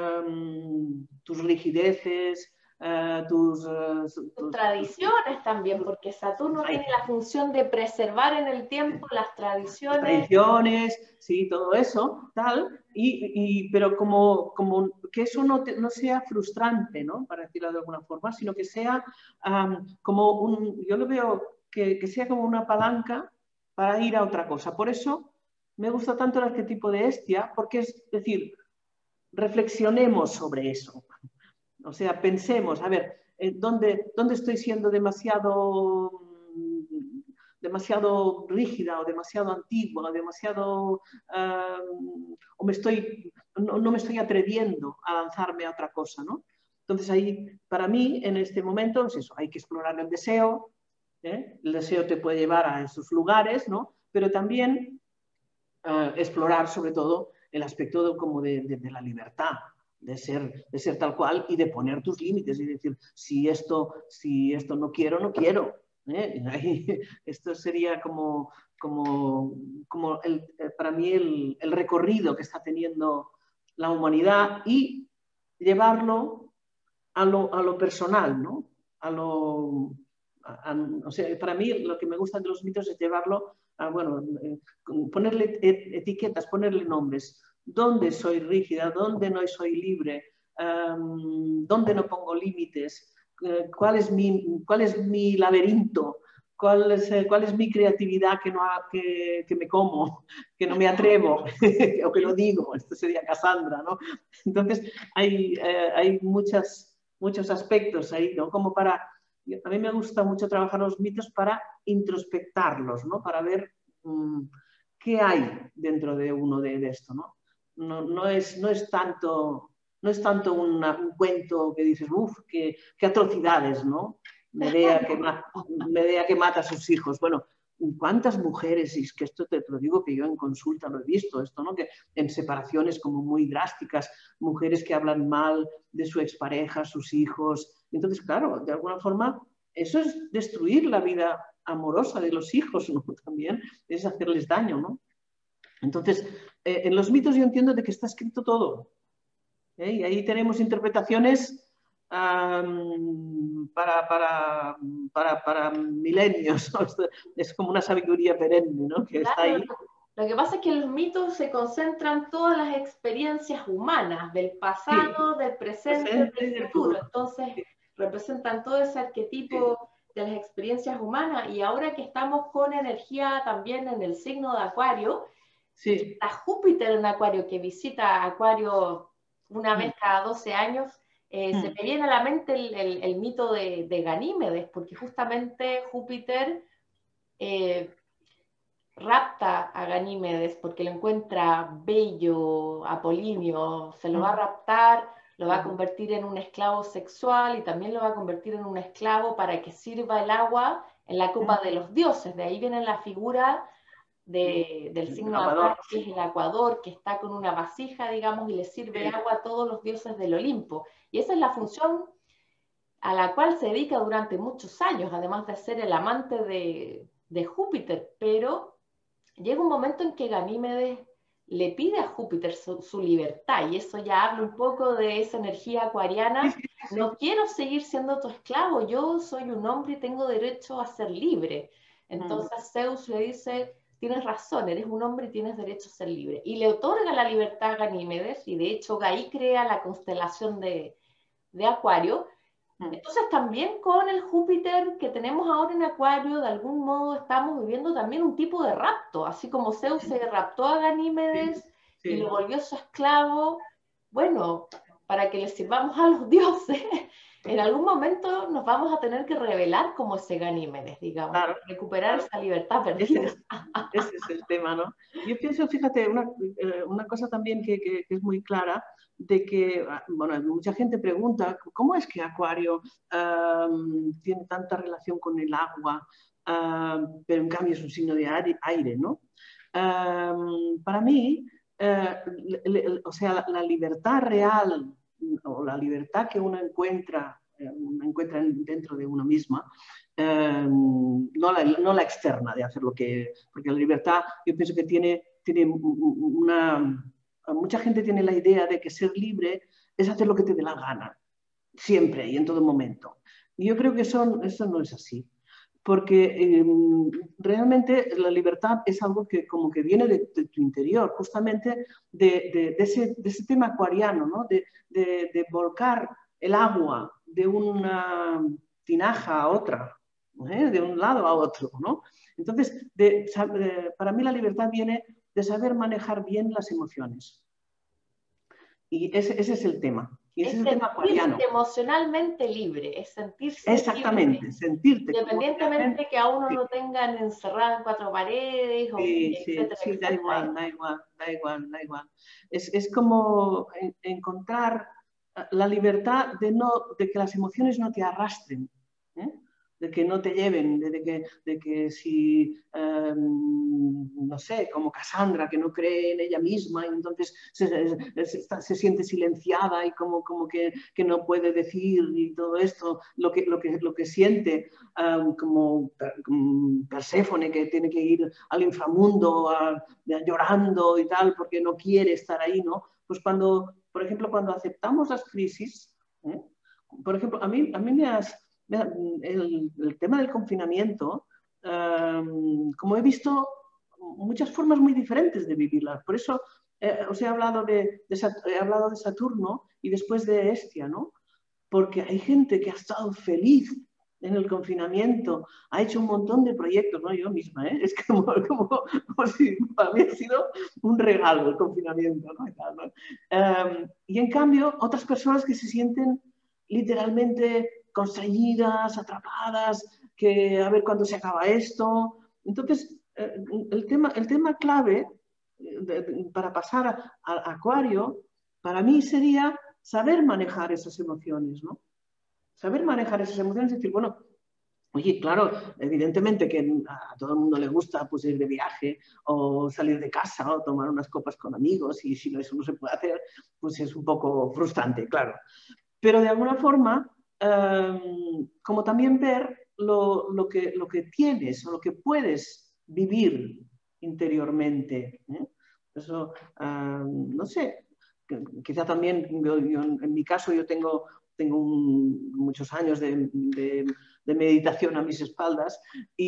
um, tus rigideces, uh, tus, uh, tus, tus tradiciones también, porque Saturno Ay. tiene la función de preservar en el tiempo las tradiciones. Las tradiciones, sí, todo eso, tal, y, y, pero como, como que eso no, te, no sea frustrante, ¿no? Para decirlo de alguna forma, sino que sea um, como un, yo lo veo que, que sea como una palanca para ir a otra cosa. Por eso me gusta tanto el arquetipo de Hestia, porque es decir, reflexionemos sobre eso. O sea, pensemos, a ver, ¿dónde, dónde estoy siendo demasiado, demasiado rígida o demasiado antigua o demasiado... Uh, o me estoy, no, no me estoy atreviendo a lanzarme a otra cosa, ¿no? Entonces ahí, para mí, en este momento, es eso, hay que explorar el deseo, ¿eh? El deseo te puede llevar a esos lugares, ¿no? Pero también uh, explorar sobre todo el aspecto de, como de, de, de la libertad, de ser, de ser tal cual y de poner tus límites y decir, si esto, si esto no quiero, no quiero. ¿eh? Ahí, esto sería como, como, como el, para mí el, el recorrido que está teniendo la humanidad y llevarlo a lo, a lo personal, ¿no? A lo, a, a, o sea, para mí lo que me gusta de los mitos es llevarlo a, bueno, eh, ponerle etiquetas, ponerle nombres. ¿Dónde soy rígida? ¿Dónde no soy libre? Um, ¿Dónde no pongo límites? Uh, ¿Cuál es mi, cuál es mi laberinto? ¿Cuál es, eh, ¿Cuál es mi creatividad que, no ha, que, que me como, que no me atrevo o que lo digo? Esto sería Cassandra, ¿no? Entonces, hay, eh, hay muchas, muchos aspectos ahí, ¿no? Como para... A mí me gusta mucho trabajar los mitos para introspectarlos, ¿no? Para ver um, qué hay dentro de uno de, de esto, ¿no? No, no, es, no es tanto, no es tanto una, un cuento que dices, uff, qué, qué atrocidades, ¿no? Medea que, Medea que mata a sus hijos. Bueno, ¿cuántas mujeres? Y es que esto te lo digo que yo en consulta lo he visto, esto, ¿no? Que en separaciones como muy drásticas, mujeres que hablan mal de su expareja, sus hijos. Entonces, claro, de alguna forma, eso es destruir la vida amorosa de los hijos, ¿no? También es hacerles daño, ¿no? Entonces, eh, en los mitos yo entiendo de que está escrito todo. ¿eh? Y ahí tenemos interpretaciones um, para, para, para, para milenios. ¿no? Es como una sabiduría perenne, ¿no? Que claro, está ahí. Lo que pasa es que en los mitos se concentran todas las experiencias humanas, del pasado, sí. del presente, presente del futuro. futuro. Entonces, sí. representan todo ese arquetipo sí. de las experiencias humanas. Y ahora que estamos con energía también en el signo de Acuario, sí. está Júpiter en Acuario, que visita Acuario una mm. vez cada doce años, eh, mm. se me viene a la mente el, el, el mito de, de Ganímedes, porque justamente Júpiter eh, rapta a Ganímedes porque lo encuentra bello, apolíneo, se lo va a raptar, lo va a convertir en un esclavo sexual y también lo va a convertir en un esclavo para que sirva el agua en la copa de los dioses. De ahí viene la figura de, del signo de Acuario, que es el acuador, que está con una vasija, digamos, y le sirve agua a todos los dioses del Olimpo. Y esa es la función a la cual se dedica durante muchos años, además de ser el amante de, de Júpiter, pero llega un momento en que Ganímedes le pide a Júpiter su, su libertad, y eso ya habla un poco de esa energía acuariana. No quiero seguir siendo tu esclavo, yo soy un hombre y tengo derecho a ser libre. Entonces mm. Zeus le dice, tienes razón, eres un hombre y tienes derecho a ser libre. Y le otorga la libertad a Ganímedes, y de hecho ahí crea la constelación de, de Acuario. Entonces también con el Júpiter que tenemos ahora en Acuario, de algún modo estamos viviendo también un tipo de rapto, así como Zeus se raptó a Ganímedes sí, sí. y lo volvió su esclavo. Bueno, para que le sirvamos a los dioses, en algún momento nos vamos a tener que revelar como ese Ganímedes, digamos, claro, recuperar claro. esa libertad perdida. Ese es, ese es el tema, ¿no? Yo pienso, fíjate, una, una cosa también que, que, que es muy clara, de que, bueno, mucha gente pregunta, ¿cómo es que Acuario um, tiene tanta relación con el agua, um, pero en cambio es un signo de aire, ¿no? Um, para mí, uh, le, le, o sea, la, la libertad real, o la libertad que uno encuentra, eh, uno encuentra dentro de uno misma, eh, no, la, no la externa de hacer lo que... Porque la libertad, yo pienso que tiene, tiene una... Mucha gente tiene la idea de que ser libre es hacer lo que te dé la gana, siempre y en todo momento. Y yo creo que eso, eso no es así. Porque eh, realmente la libertad es algo que como que viene de, de tu interior, justamente de, de, de, ese, de ese tema acuariano, ¿no? de, de, de volcar el agua de una tinaja a otra, ¿eh? De un lado a otro, ¿no? Entonces, de, de, para mí la libertad viene de saber manejar bien las emociones. Y ese, ese es el tema. Y ese es, es el tema acuariano. Emocionalmente libre, es sentirse Exactamente, libre, sentirte. independientemente de que a uno sí. lo tengan encerrado en cuatro paredes, o sí, etcétera, sí, sí, etcétera. Da igual, da igual, da igual, da igual. Es, es como en, encontrar la libertad de, no, de que las emociones no te arrastren, ¿eh? De que no te lleven, de, de, que, de que si, um, no sé, como Cassandra, que no cree en ella misma y entonces se, se, se siente silenciada y como, como que, que no puede decir y todo esto, lo que, lo que, lo que siente, um, como, como Perséfone, que tiene que ir al inframundo a, a, llorando y tal, porque no quiere estar ahí, ¿no? Pues cuando, por ejemplo, cuando aceptamos las crisis, ¿eh? Por ejemplo, a mí, a mí me has... El, el tema del confinamiento, um, como he visto muchas formas muy diferentes de vivirlas. Por eso eh, os he hablado de, de, he hablado de Saturno y después de Hestia, ¿no? Porque hay gente que ha estado feliz en el confinamiento, ha hecho un montón de proyectos, no yo misma, ¿eh? Es como, como, como si para mí ha sido un regalo el confinamiento, ¿no? Y, tal, ¿no? Um, y en cambio, otras personas que se sienten literalmente constreñidas, atrapadas, que a ver cuándo se acaba esto. Entonces, eh, el, tema, el tema clave de, de, para pasar a, a Acuario, para mí sería saber manejar esas emociones, ¿no? Saber manejar esas emociones, es decir, bueno, oye, claro, evidentemente que a todo el mundo le gusta pues, ir de viaje o salir de casa o tomar unas copas con amigos y si no, eso no se puede hacer, pues es un poco frustrante, claro. Pero de alguna forma, um, como también ver lo, lo, que, lo que tienes o lo que puedes vivir interiormente. ¿eh? Eso, um, no sé, quizá también, yo, yo, en mi caso, yo tengo, tengo un, muchos años de, de, de meditación a mis espaldas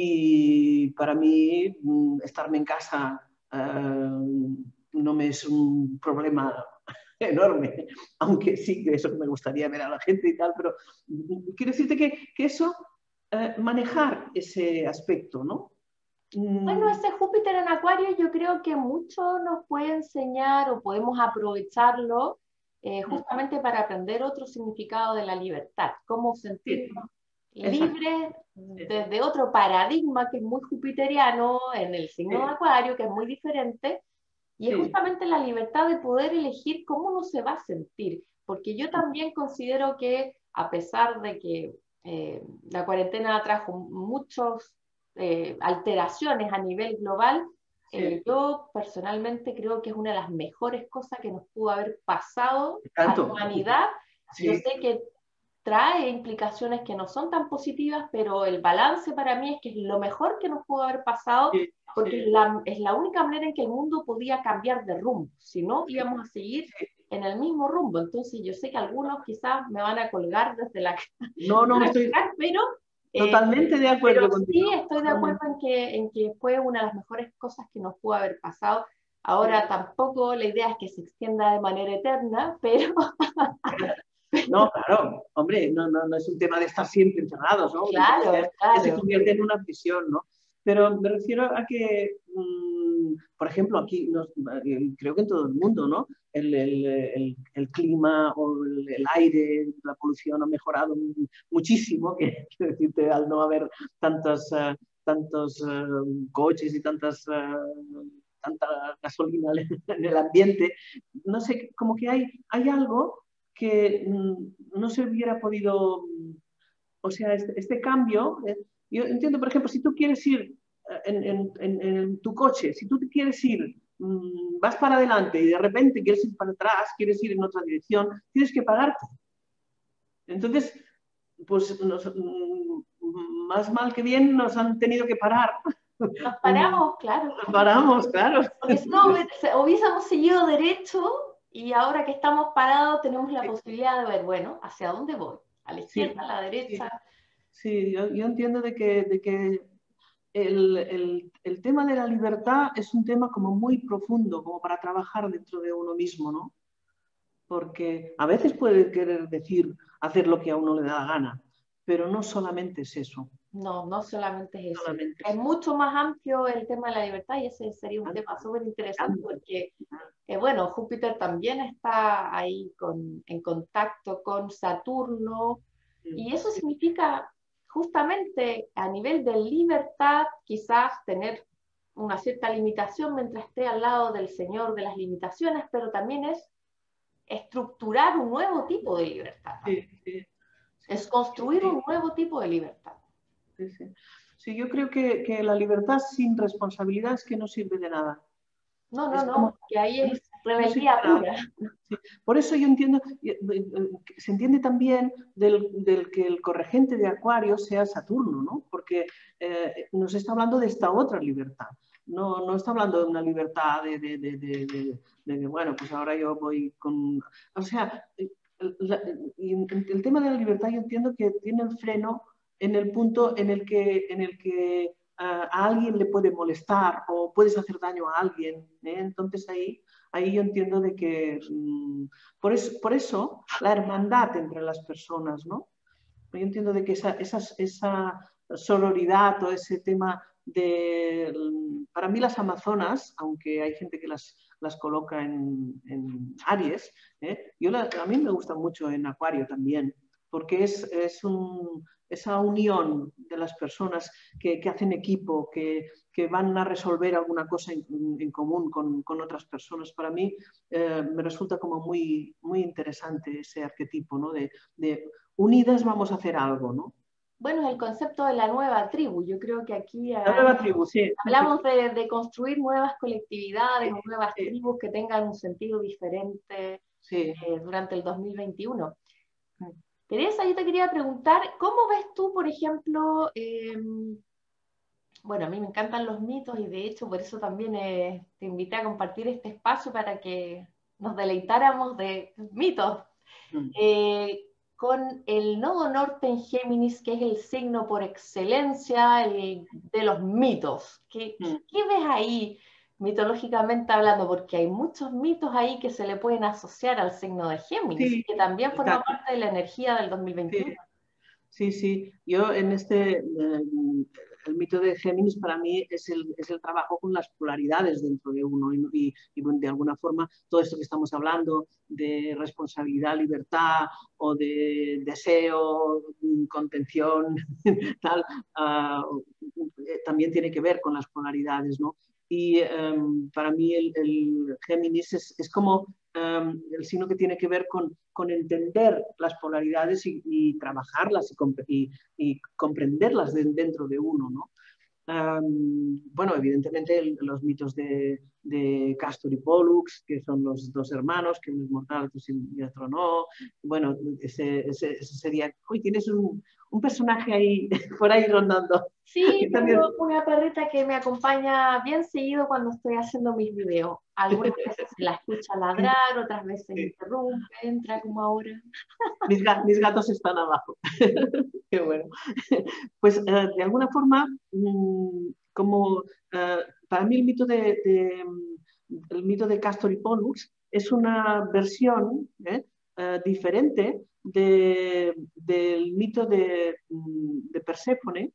y para mí estarme en casa uh, no me es un problema enorme, aunque sí que eso me gustaría ver a la gente y tal, pero quiero decirte que, que eso, eh, manejar ese aspecto, ¿no? Bueno, ese Júpiter en Acuario yo creo que mucho nos puede enseñar o podemos aprovecharlo eh, justamente para aprender otro significado de la libertad, cómo sentirnos libres desde otro paradigma que es muy jupiteriano, en el signo de Acuario, que es muy diferente, y es Sí. justamente la libertad de poder elegir cómo uno se va a sentir, porque yo también considero que a pesar de que eh, la cuarentena trajo muchas eh, alteraciones a nivel global, Sí. eh, yo personalmente creo que es una de las mejores cosas que nos pudo haber pasado Tanto. a la humanidad. Sí. Yo sé que trae implicaciones que no son tan positivas, pero el balance para mí es que es lo mejor que nos pudo haber pasado, Sí, porque sí. es, la, es la única manera en que el mundo podía cambiar de rumbo, si no íbamos a seguir Sí. en el mismo rumbo. Entonces yo sé que algunos quizás me van a colgar desde la No, no, estoy pero, totalmente eh, de acuerdo pero contigo. sí estoy de acuerdo en que, en que fue una de las mejores cosas que nos pudo haber pasado. Ahora tampoco la idea es que se extienda de manera eterna, pero... No, claro, hombre, no, no, no es un tema de estar siempre encerrados, ¿no? Claro, que, claro. que se convierte en una prisión, ¿no? Pero me refiero a que, mmm, por ejemplo, aquí, nos, creo que en todo el mundo, ¿no? El, el, el, el clima o el, el aire, la polución ha mejorado muchísimo, que, quiero decirte, al no haber tantos, uh, tantos uh, coches y tantas... Uh, tanta gasolina en el ambiente, no sé, como que hay, hay algo que mmm, no se hubiera podido, o sea, este, este cambio, eh, yo entiendo, por ejemplo, si tú quieres ir en, en, en, en tu coche, si tú te quieres ir, mmm, vas para adelante y de repente quieres ir para atrás, quieres ir en otra dirección, tienes que pararte. Entonces, pues nos, mmm, más mal que bien nos han tenido que parar. Nos paramos, claro. Nos paramos, claro. Porque si no, hubiésemos seguido derecho y ahora que estamos parados tenemos la posibilidad de ver, bueno, ¿hacia dónde voy? ¿A la izquierda, sí, a la derecha? Sí, sí yo, yo entiendo de que, de que el, el, el tema de la libertad es un tema como muy profundo, como para trabajar dentro de uno mismo, ¿no? Porque a veces puede querer decir hacer lo que a uno le da la gana, pero no solamente es eso. No, no solamente es eso. Solamente es eso. mucho más amplio el tema de la libertad y ese sería un tema súper interesante porque, eh, bueno, Júpiter también está ahí con, en contacto con Saturno y eso significa justamente a nivel de libertad quizás tener una cierta limitación mientras esté al lado del Señor de las limitaciones, pero también es estructurar un nuevo tipo de libertad. Sí, sí. Es construir un nuevo tipo de libertad. Sí, sí. Sí, yo creo que, que la libertad sin responsabilidad es que no sirve de nada. No, no, es no, como, que ahí es no, rebeldía no pura. Sí. Por eso yo entiendo, se entiende también del, del que el corregente de Acuario sea Saturno, ¿no? Porque eh, nos está hablando de esta otra libertad. No, no está hablando de una libertad de, de, de, de, de, de, bueno, pues ahora yo voy con... O sea, la, el, el tema de la libertad yo entiendo que tiene el freno en el punto en el que, en el que uh, a alguien le puede molestar o puedes hacer daño a alguien. ¿eh? Entonces ahí, ahí yo entiendo de que um, por, eso, por eso la hermandad entre las personas, ¿no? Yo entiendo de que esa, esa, esa sororidad o ese tema de... Para mí las amazonas, aunque hay gente que las, las coloca en, en Aries, ¿eh? yo la, a mí me gusta mucho en Acuario también, porque es, es un, esa unión de las personas que, que hacen equipo, que, que, van a resolver alguna cosa en, en común con, con, otras personas. Para mí eh, me resulta como muy, muy interesante ese arquetipo, ¿no? de, de unidas vamos a hacer algo, ¿no? Bueno, es el concepto de la nueva tribu. Yo creo que aquí la nueva tribu, sí. hablamos de, de construir nuevas colectividades, sí, nuevas sí. tribus que tengan un sentido diferente sí. eh, durante el dos mil veintiuno. Teresa, yo te quería preguntar, ¿cómo ves tú, por ejemplo, eh, bueno, a mí me encantan los mitos y de hecho por eso también eh, te invité a compartir este espacio para que nos deleitáramos de mitos. Mm. Eh, con el nodo norte en Géminis, que es el signo por excelencia el, de los mitos. ¿Qué, mm. ¿Qué ves ahí mitológicamente hablando? Porque hay muchos mitos ahí que se le pueden asociar al signo de Géminis, sí, que también forma exacto. parte de la energía del dos mil veintiuno. Sí, sí, sí. Yo en este... Eh, el mito de Géminis para mí es el, es el trabajo con las polaridades dentro de uno y, y, y de alguna forma todo esto que estamos hablando de responsabilidad, libertad o de deseo, contención, tal, uh, también tiene que ver con las polaridades, ¿no? Y um, para mí el, el Géminis es, es como um, el signo que tiene que ver con, con entender las polaridades y, y trabajarlas y, y, y comprenderlas de, dentro de uno, ¿no? Um, bueno, evidentemente el, los mitos de, de Castor y Pollux, que son los dos hermanos, que uno es mortal y otro no. Bueno, ese, ese, ese sería... Uy, tienes un, un personaje ahí por ahí rondando. Sí, tengo una perrita que me acompaña bien seguido cuando estoy haciendo mis videos. Algunas veces se la escucha ladrar, otras veces interrumpe, entra como ahora. Mis, mis gatos están abajo. Qué bueno. Pues uh, de alguna forma, mmm, como uh, para mí el mito de, de, el mito de Castor y Pollux es una versión ¿eh? uh, diferente de, del mito de, de Perséfone,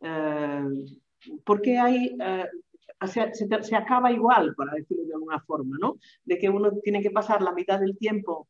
uh, porque hay... Uh, Se, se, se acaba igual, para decirlo de alguna forma, ¿no? De que uno tiene que pasar la mitad del tiempo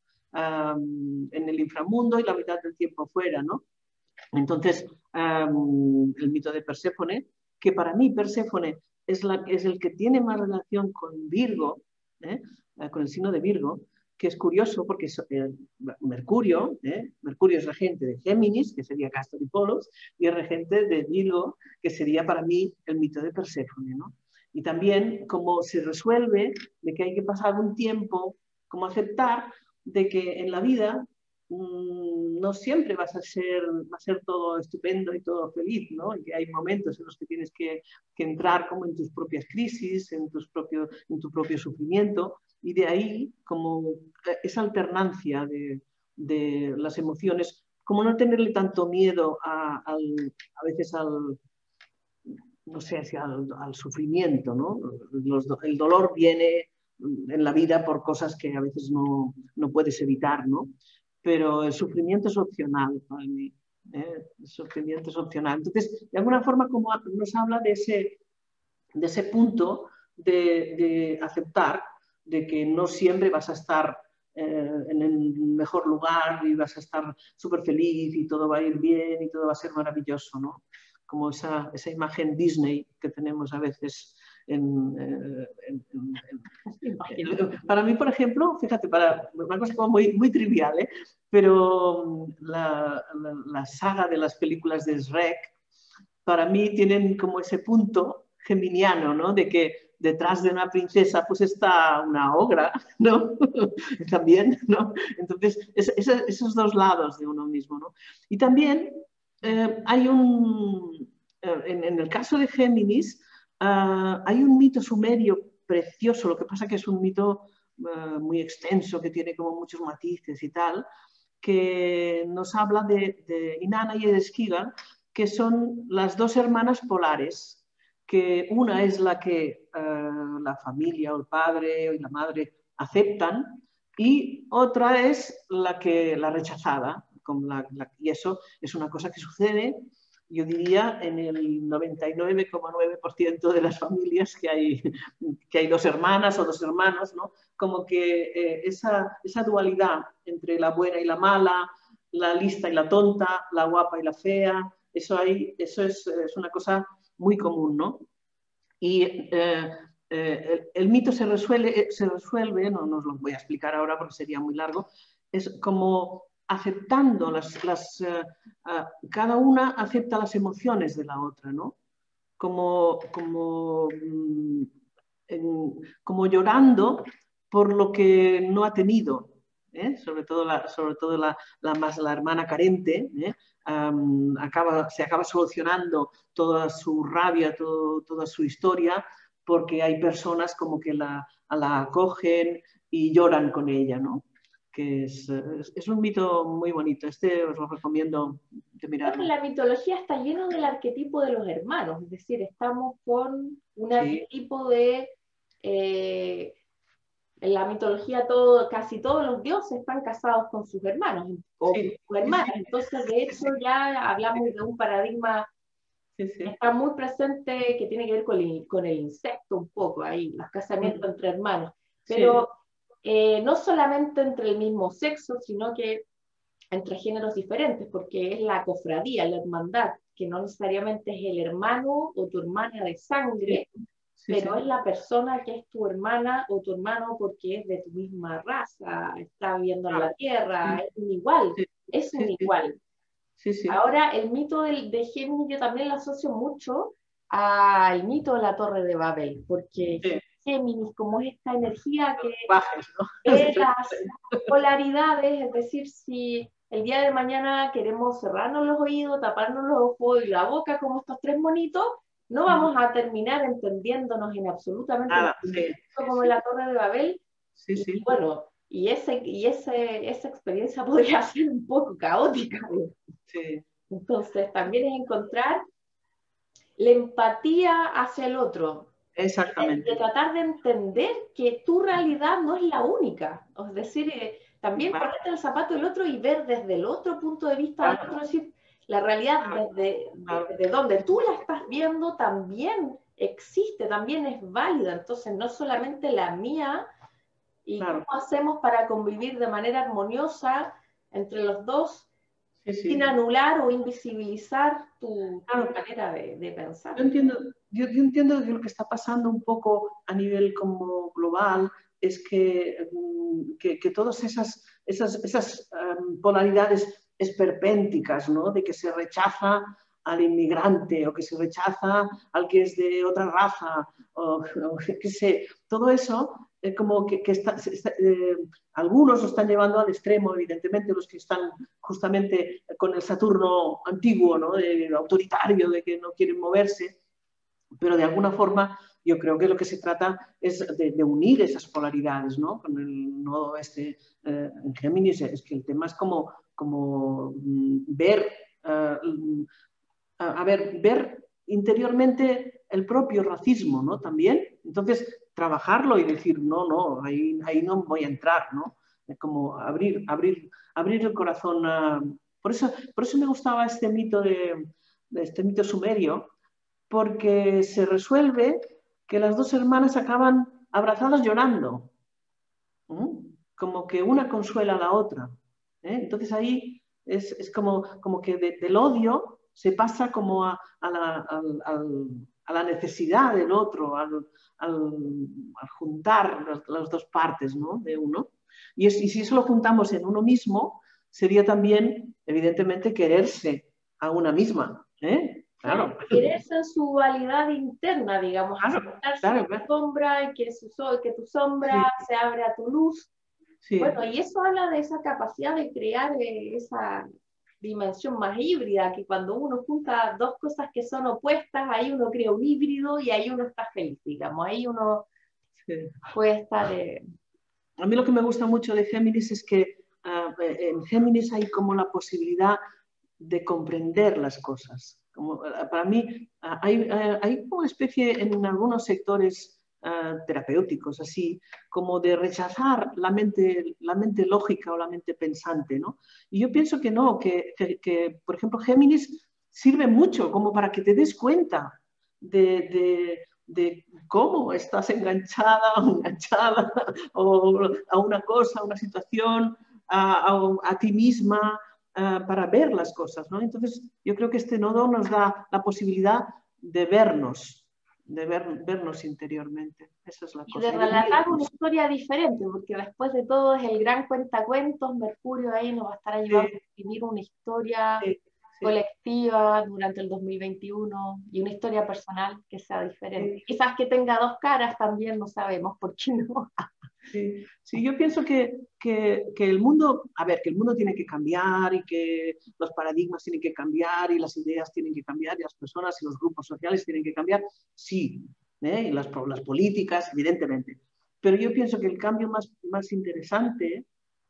um, en el inframundo y la mitad del tiempo fuera, ¿no? Entonces, um, el mito de Perséfone, que para mí Perséfone es, la, es el que tiene más relación con Virgo, ¿eh? con el signo de Virgo, que es curioso porque es, eh, Mercurio, ¿eh? Mercurio es regente de Géminis, que sería Castor y Pollux, y es regente de Virgo, que sería para mí el mito de Perséfone, ¿no? Y también cómo se resuelve de que hay que pasar un tiempo, como aceptar de que en la vida mmm, no siempre vas a ser, va a ser todo estupendo y todo feliz, ¿no? Y que hay momentos en los que tienes que, que entrar como en tus propias crisis, en, tus propio, en tu propio sufrimiento, y de ahí como esa alternancia de, de las emociones, como no tenerle tanto miedo a, al, a veces al no sé, hacia al, al sufrimiento, ¿no? Los, el dolor viene en la vida por cosas que a veces no, no puedes evitar, ¿no? Pero el sufrimiento es opcional para mí. ¿eh? El sufrimiento es opcional. Entonces, de alguna forma, como nos habla de ese, de ese punto de, de aceptar de que no siempre vas a estar eh, en el mejor lugar y vas a estar súper feliz y todo va a ir bien y todo va a ser maravilloso, ¿no? Como esa, esa imagen Disney que tenemos a veces en, en, en, en, para mí, por ejemplo, fíjate, para una cosa como muy, muy trivial, ¿eh? Pero la, la, la saga de las películas de Shrek, para mí tienen como ese punto geminiano, ¿no? De que detrás de una princesa pues está una ogra, ¿no? También, ¿no? Entonces, es, es, esos dos lados de uno mismo, ¿no? Y también eh, hay un, eh, en, en el caso de Géminis, uh, hay un mito sumerio precioso, lo que pasa que es un mito uh, muy extenso, que tiene como muchos matices y tal, que nos habla de, de Inanna y Ereshkigal, que son las dos hermanas polares, que una es la que uh, la familia o el padre o la madre aceptan y otra es la que la rechazada. Con la, la, y eso es una cosa que sucede, yo diría, en el noventa y nueve coma nueve por ciento de las familias que hay, que hay dos hermanas o dos hermanos, ¿no? Como que eh, esa, esa dualidad entre la buena y la mala, la lista y la tonta, la guapa y la fea, eso, hay, eso es, es una cosa muy común, ¿no? Y eh, eh, el, el mito se resuelve, se resuelve, no, no os lo voy a explicar ahora porque sería muy largo, es como aceptando las, las uh, uh, cada una acepta las emociones de la otra, ¿no? Como, como, um, en, como llorando por lo que no ha tenido, ¿eh? sobre todo, la, sobre todo la, la, más la hermana carente, ¿eh? um, acaba, se acaba solucionando toda su rabia, todo, toda su historia, porque hay personas como que la, la acogen y lloran con ella, ¿no? Que es, es, es un mito muy bonito. Este os lo recomiendo de mirar. La mitología está lleno del arquetipo de los hermanos, es decir, estamos con un sí. arquetipo de... Eh, en la mitología todo, casi todos los dioses están casados con sus hermanos o sí. sus hermanas. Entonces, de hecho, ya hablamos de un paradigma sí, sí. Está muy presente, que tiene que ver con el, con el insecto un poco, ahí, los casamientos entre hermanos. Pero Sí. eh, no solamente entre el mismo sexo, sino que entre géneros diferentes, porque es la cofradía, la hermandad, que no necesariamente es el hermano o tu hermana de sangre, Sí, sí, pero sí. es la persona que es tu hermana o tu hermano porque es de tu misma raza, está viviendo en Claro. la tierra, Sí, es un igual, sí, es un sí, sí, igual. sí, sí. Ahora, el mito del, de Géminis yo también lo asocio mucho al mito de la Torre de Babel, porque Sí. Géminis, como es esta energía que Bajes, ¿no? ve las polaridades, es decir, si el día de mañana queremos cerrarnos los oídos, taparnos los ojos y la boca como estos tres monitos, no vamos a terminar entendiéndonos en absolutamente Nada, nada, sí, sí, como en sí, la Torre de Babel. sí, Y, y sí, bueno, y, ese, y ese, esa experiencia podría ser un poco caótica. sí, Entonces, también es encontrar la empatía hacia el otro, de, de exactamente. tratar de entender que tu realidad no es la única. Es decir, eh, también Claro, ponerte el zapato del otro y ver desde el otro punto de vista del claro, otro, es decir, la realidad claro, desde, claro, desde donde tú la estás viendo también existe, también es válida. Entonces, no solamente la mía, y cómo claro. hacemos para convivir de manera armoniosa entre los dos Sí, sin sí. anular o invisibilizar tu, tu Claro, manera de, de yo pensar. entiendo, yo, yo entiendo que lo que está pasando un poco a nivel como global es que, mm, que, que todas esas, esas, esas um, polaridades esperpénticas, ¿no? De que se rechaza al inmigrante o que se rechaza al que es de otra raza o, o qué sé, todo eso eh, como que, que está, está, eh, algunos lo están llevando al extremo, evidentemente los que están justamente con el Saturno antiguo, ¿no? De, de autoritario, de que no quieren moverse, pero de alguna forma yo creo que lo que se trata es de, de unir esas polaridades, ¿no? Con el nodo este eh, en Géminis, es que el tema es como, como mm, ver, uh, a ver, ver interiormente el propio racismo, ¿no? También, entonces trabajarlo y decir, no, no, ahí, ahí no voy a entrar, ¿no? Como abrir, abrir, abrir el corazón a... Por eso, por eso me gustaba este mito, de, de este mito sumerio, porque se resuelve que las dos hermanas acaban abrazadas llorando, ¿eh? Como que una consuela a la otra, ¿eh? Entonces ahí es, es como, como, que de, del odio se pasa como a, a, la, al, al, a la necesidad del otro, al, al, al juntar las, las, dos partes, ¿no? De uno. Y, es, y si eso lo juntamos en uno mismo, sería también, evidentemente, quererse a una misma, ¿eh? Claro. Quererse en su dualidad interna, digamos, Claro, aceptarse claro, en tu claro. sombra y que, su, que tu sombra Sí, se abre a tu luz. sí. Bueno, y eso habla de esa capacidad de crear eh, esa dimensión más híbrida, que cuando uno junta dos cosas que son opuestas, ahí uno crea un híbrido y ahí uno está feliz, digamos, ahí uno Sí. puede estar... Eh... A mí lo que me gusta mucho de Géminis es que uh, en Géminis hay como la posibilidad de comprender las cosas. Como, uh, para mí uh, hay, uh, hay una especie en algunos sectores uh, terapéuticos así, como de rechazar la mente, la mente lógica o la mente pensante, ¿no? Y yo pienso que no, que, que, que por ejemplo Géminis sirve mucho como para que te des cuenta de, de de cómo estás enganchada o enganchada o a una cosa, a una situación, a, a, a ti misma, uh, para ver las cosas, ¿no? Entonces, yo creo que este nodo nos da la posibilidad de vernos, de ver, vernos interiormente. Esa es la Y de cosa. Y de unir. relatar una historia diferente, porque después de todo es el gran cuentacuentos, Mercurio ahí nos va a estar ayudando Sí, a escribir una historia sí, sí, colectiva durante el dos mil veintiuno y una historia personal que sea diferente. sí. Quizás que tenga dos caras también, no sabemos por qué no. Sí, sí, yo pienso que, que, que, el mundo, a ver, que el mundo tiene que cambiar y que los paradigmas tienen que cambiar y las ideas tienen que cambiar y las personas y los grupos sociales tienen que cambiar, sí, ¿eh? Y las, las políticas, evidentemente. Pero yo pienso que el cambio más, más interesante,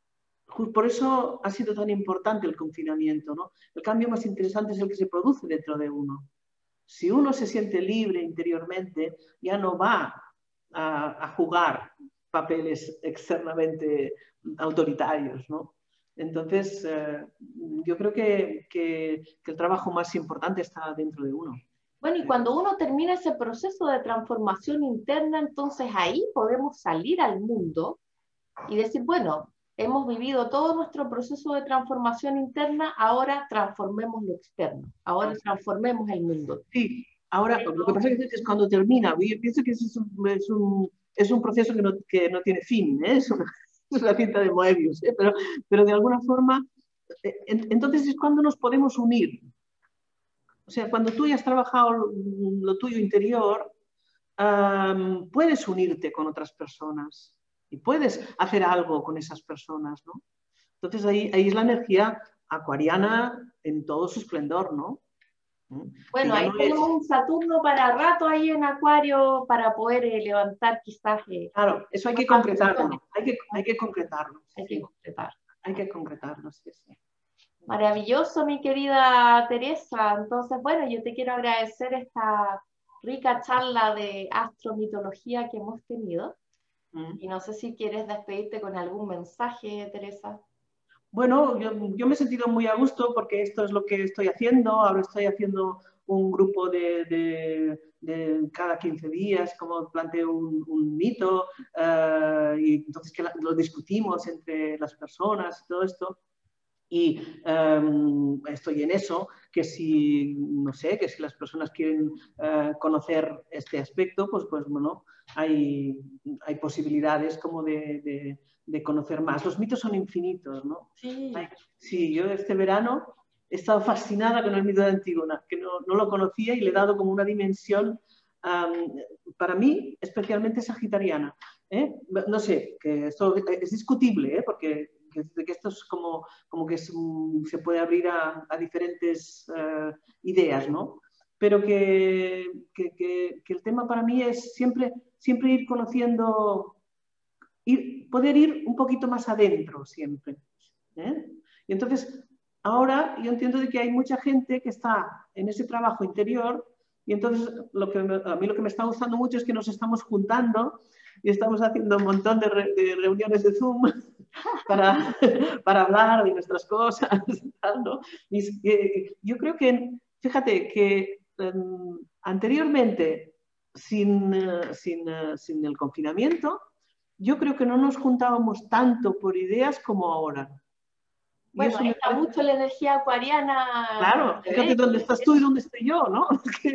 por eso ha sido tan importante el confinamiento, ¿no? El cambio más interesante es el que se produce dentro de uno. Si uno se siente libre interiormente, ya no va a, a jugar papeles externamente autoritarios, ¿no? Entonces, eh, yo creo que, que, que el trabajo más importante está dentro de uno. Bueno, y cuando uno termina ese proceso de transformación interna, entonces ahí podemos salir al mundo y decir, bueno, hemos vivido todo nuestro proceso de transformación interna, ahora transformemos lo externo, ahora transformemos el mundo. Sí, ahora lo que pasa es que es cuando termina, yo pienso que es un, es un, es un proceso que no, que no tiene fin, ¿eh? es, una, es una cinta de Moebius, ¿eh? pero, pero de alguna forma, entonces es cuando nos podemos unir. O sea, cuando tú ya has trabajado lo tuyo interior, um, puedes unirte con otras personas y puedes hacer algo con esas personas, ¿no? Entonces ahí, ahí es la energía acuariana en todo su esplendor, ¿no? Bueno, ahí no tenemos es... un Saturno para rato ahí en Acuario para poder eh, levantar quizás... Eh, claro, eso hay que concretarlo, hay que, hay que concretarlo. Hay sí. que concretar. Hay que concretarlo, sí, sí. Maravilloso, mi querida Teresa. Entonces, bueno, yo te quiero agradecer esta rica charla de astromitología que hemos tenido. Mm. Y no sé si quieres despedirte con algún mensaje, Teresa. Bueno, yo, yo me he sentido muy a gusto porque esto es lo que estoy haciendo. Ahora estoy haciendo un grupo de, de, de cada quince días, como planteo un, un mito, uh, y entonces que la, lo discutimos entre las personas y todo esto. Y um, estoy en eso, que si, no sé, que si las personas quieren uh, conocer este aspecto, pues, pues bueno, hay, hay posibilidades como de, de, de conocer más. Los mitos son infinitos, ¿no? Sí. Hay, sí, yo este verano he estado fascinada con el mito de Antígona, que no, no lo conocía y le he dado como una dimensión, um, para mí, especialmente sagitariana. ¿eh? No sé, que esto es discutible, ¿eh? porque... de que esto es como, como que es, um, se puede abrir a, a diferentes uh, ideas, ¿no? Pero que, que, que, que el tema para mí es siempre, siempre ir conociendo, ir, poder ir un poquito más adentro siempre. ¿eh? Y entonces, ahora yo entiendo de que hay mucha gente que está en ese trabajo interior y entonces lo que me, a mí lo que me está gustando mucho es que nos estamos juntando y estamos haciendo un montón de, re, de reuniones de Zoom para, para hablar de nuestras cosas. ¿no? Y, eh, yo creo que, fíjate, que um, anteriormente, sin, uh, sin, uh, sin el confinamiento, yo creo que no nos juntábamos tanto por ideas como ahora. Bueno, ahí está mucho la energía acuariana. Claro, fíjate dónde estás tú y dónde estoy yo, ¿no?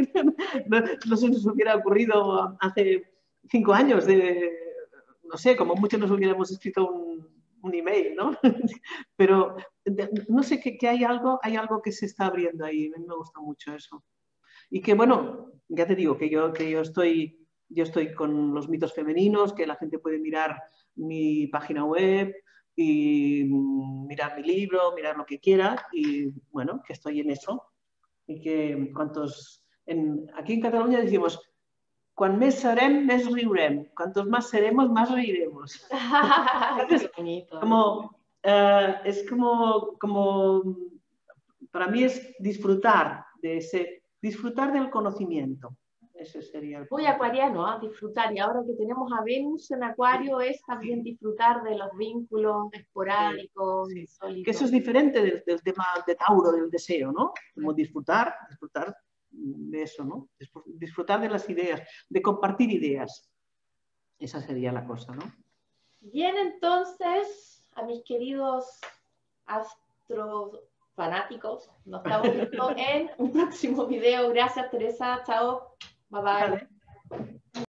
no, no se nos hubiera ocurrido hace cinco años de, no sé, como mucho nos hubiéramos escrito un, un email, ¿no? Pero no sé, que, que hay, algo, hay algo que se está abriendo ahí, a mí me gusta mucho eso. Y que, bueno, ya te digo que yo, que yo, estoy, yo estoy con los mitos femeninos, que la gente puede mirar mi página web y mirar mi libro, mirar lo que quiera, y bueno, que estoy en eso. Y que cuantos, en, aquí en Cataluña decimos, cuan més serem, més riurem. Cuantos más seremos, más reiremos. Entonces, como, uh, es como, como, para mí es disfrutar de ese, disfrutar del conocimiento. Ese sería el Muy acuariano, ¿eh? Disfrutar. Y ahora que tenemos a Venus en Acuario, es también disfrutar de los vínculos esporádicos, sí, sí. insólitos. Que eso es diferente del, del tema de Tauro, del deseo, ¿no? Como disfrutar, disfrutar de eso, ¿no? Disfrutar de las ideas, de compartir ideas. Esa sería la cosa, ¿no? Bien, entonces, a mis queridos astrofanáticos, nos estamos viendo en un próximo video. Gracias, Teresa. Chao. Bye bye. Vale.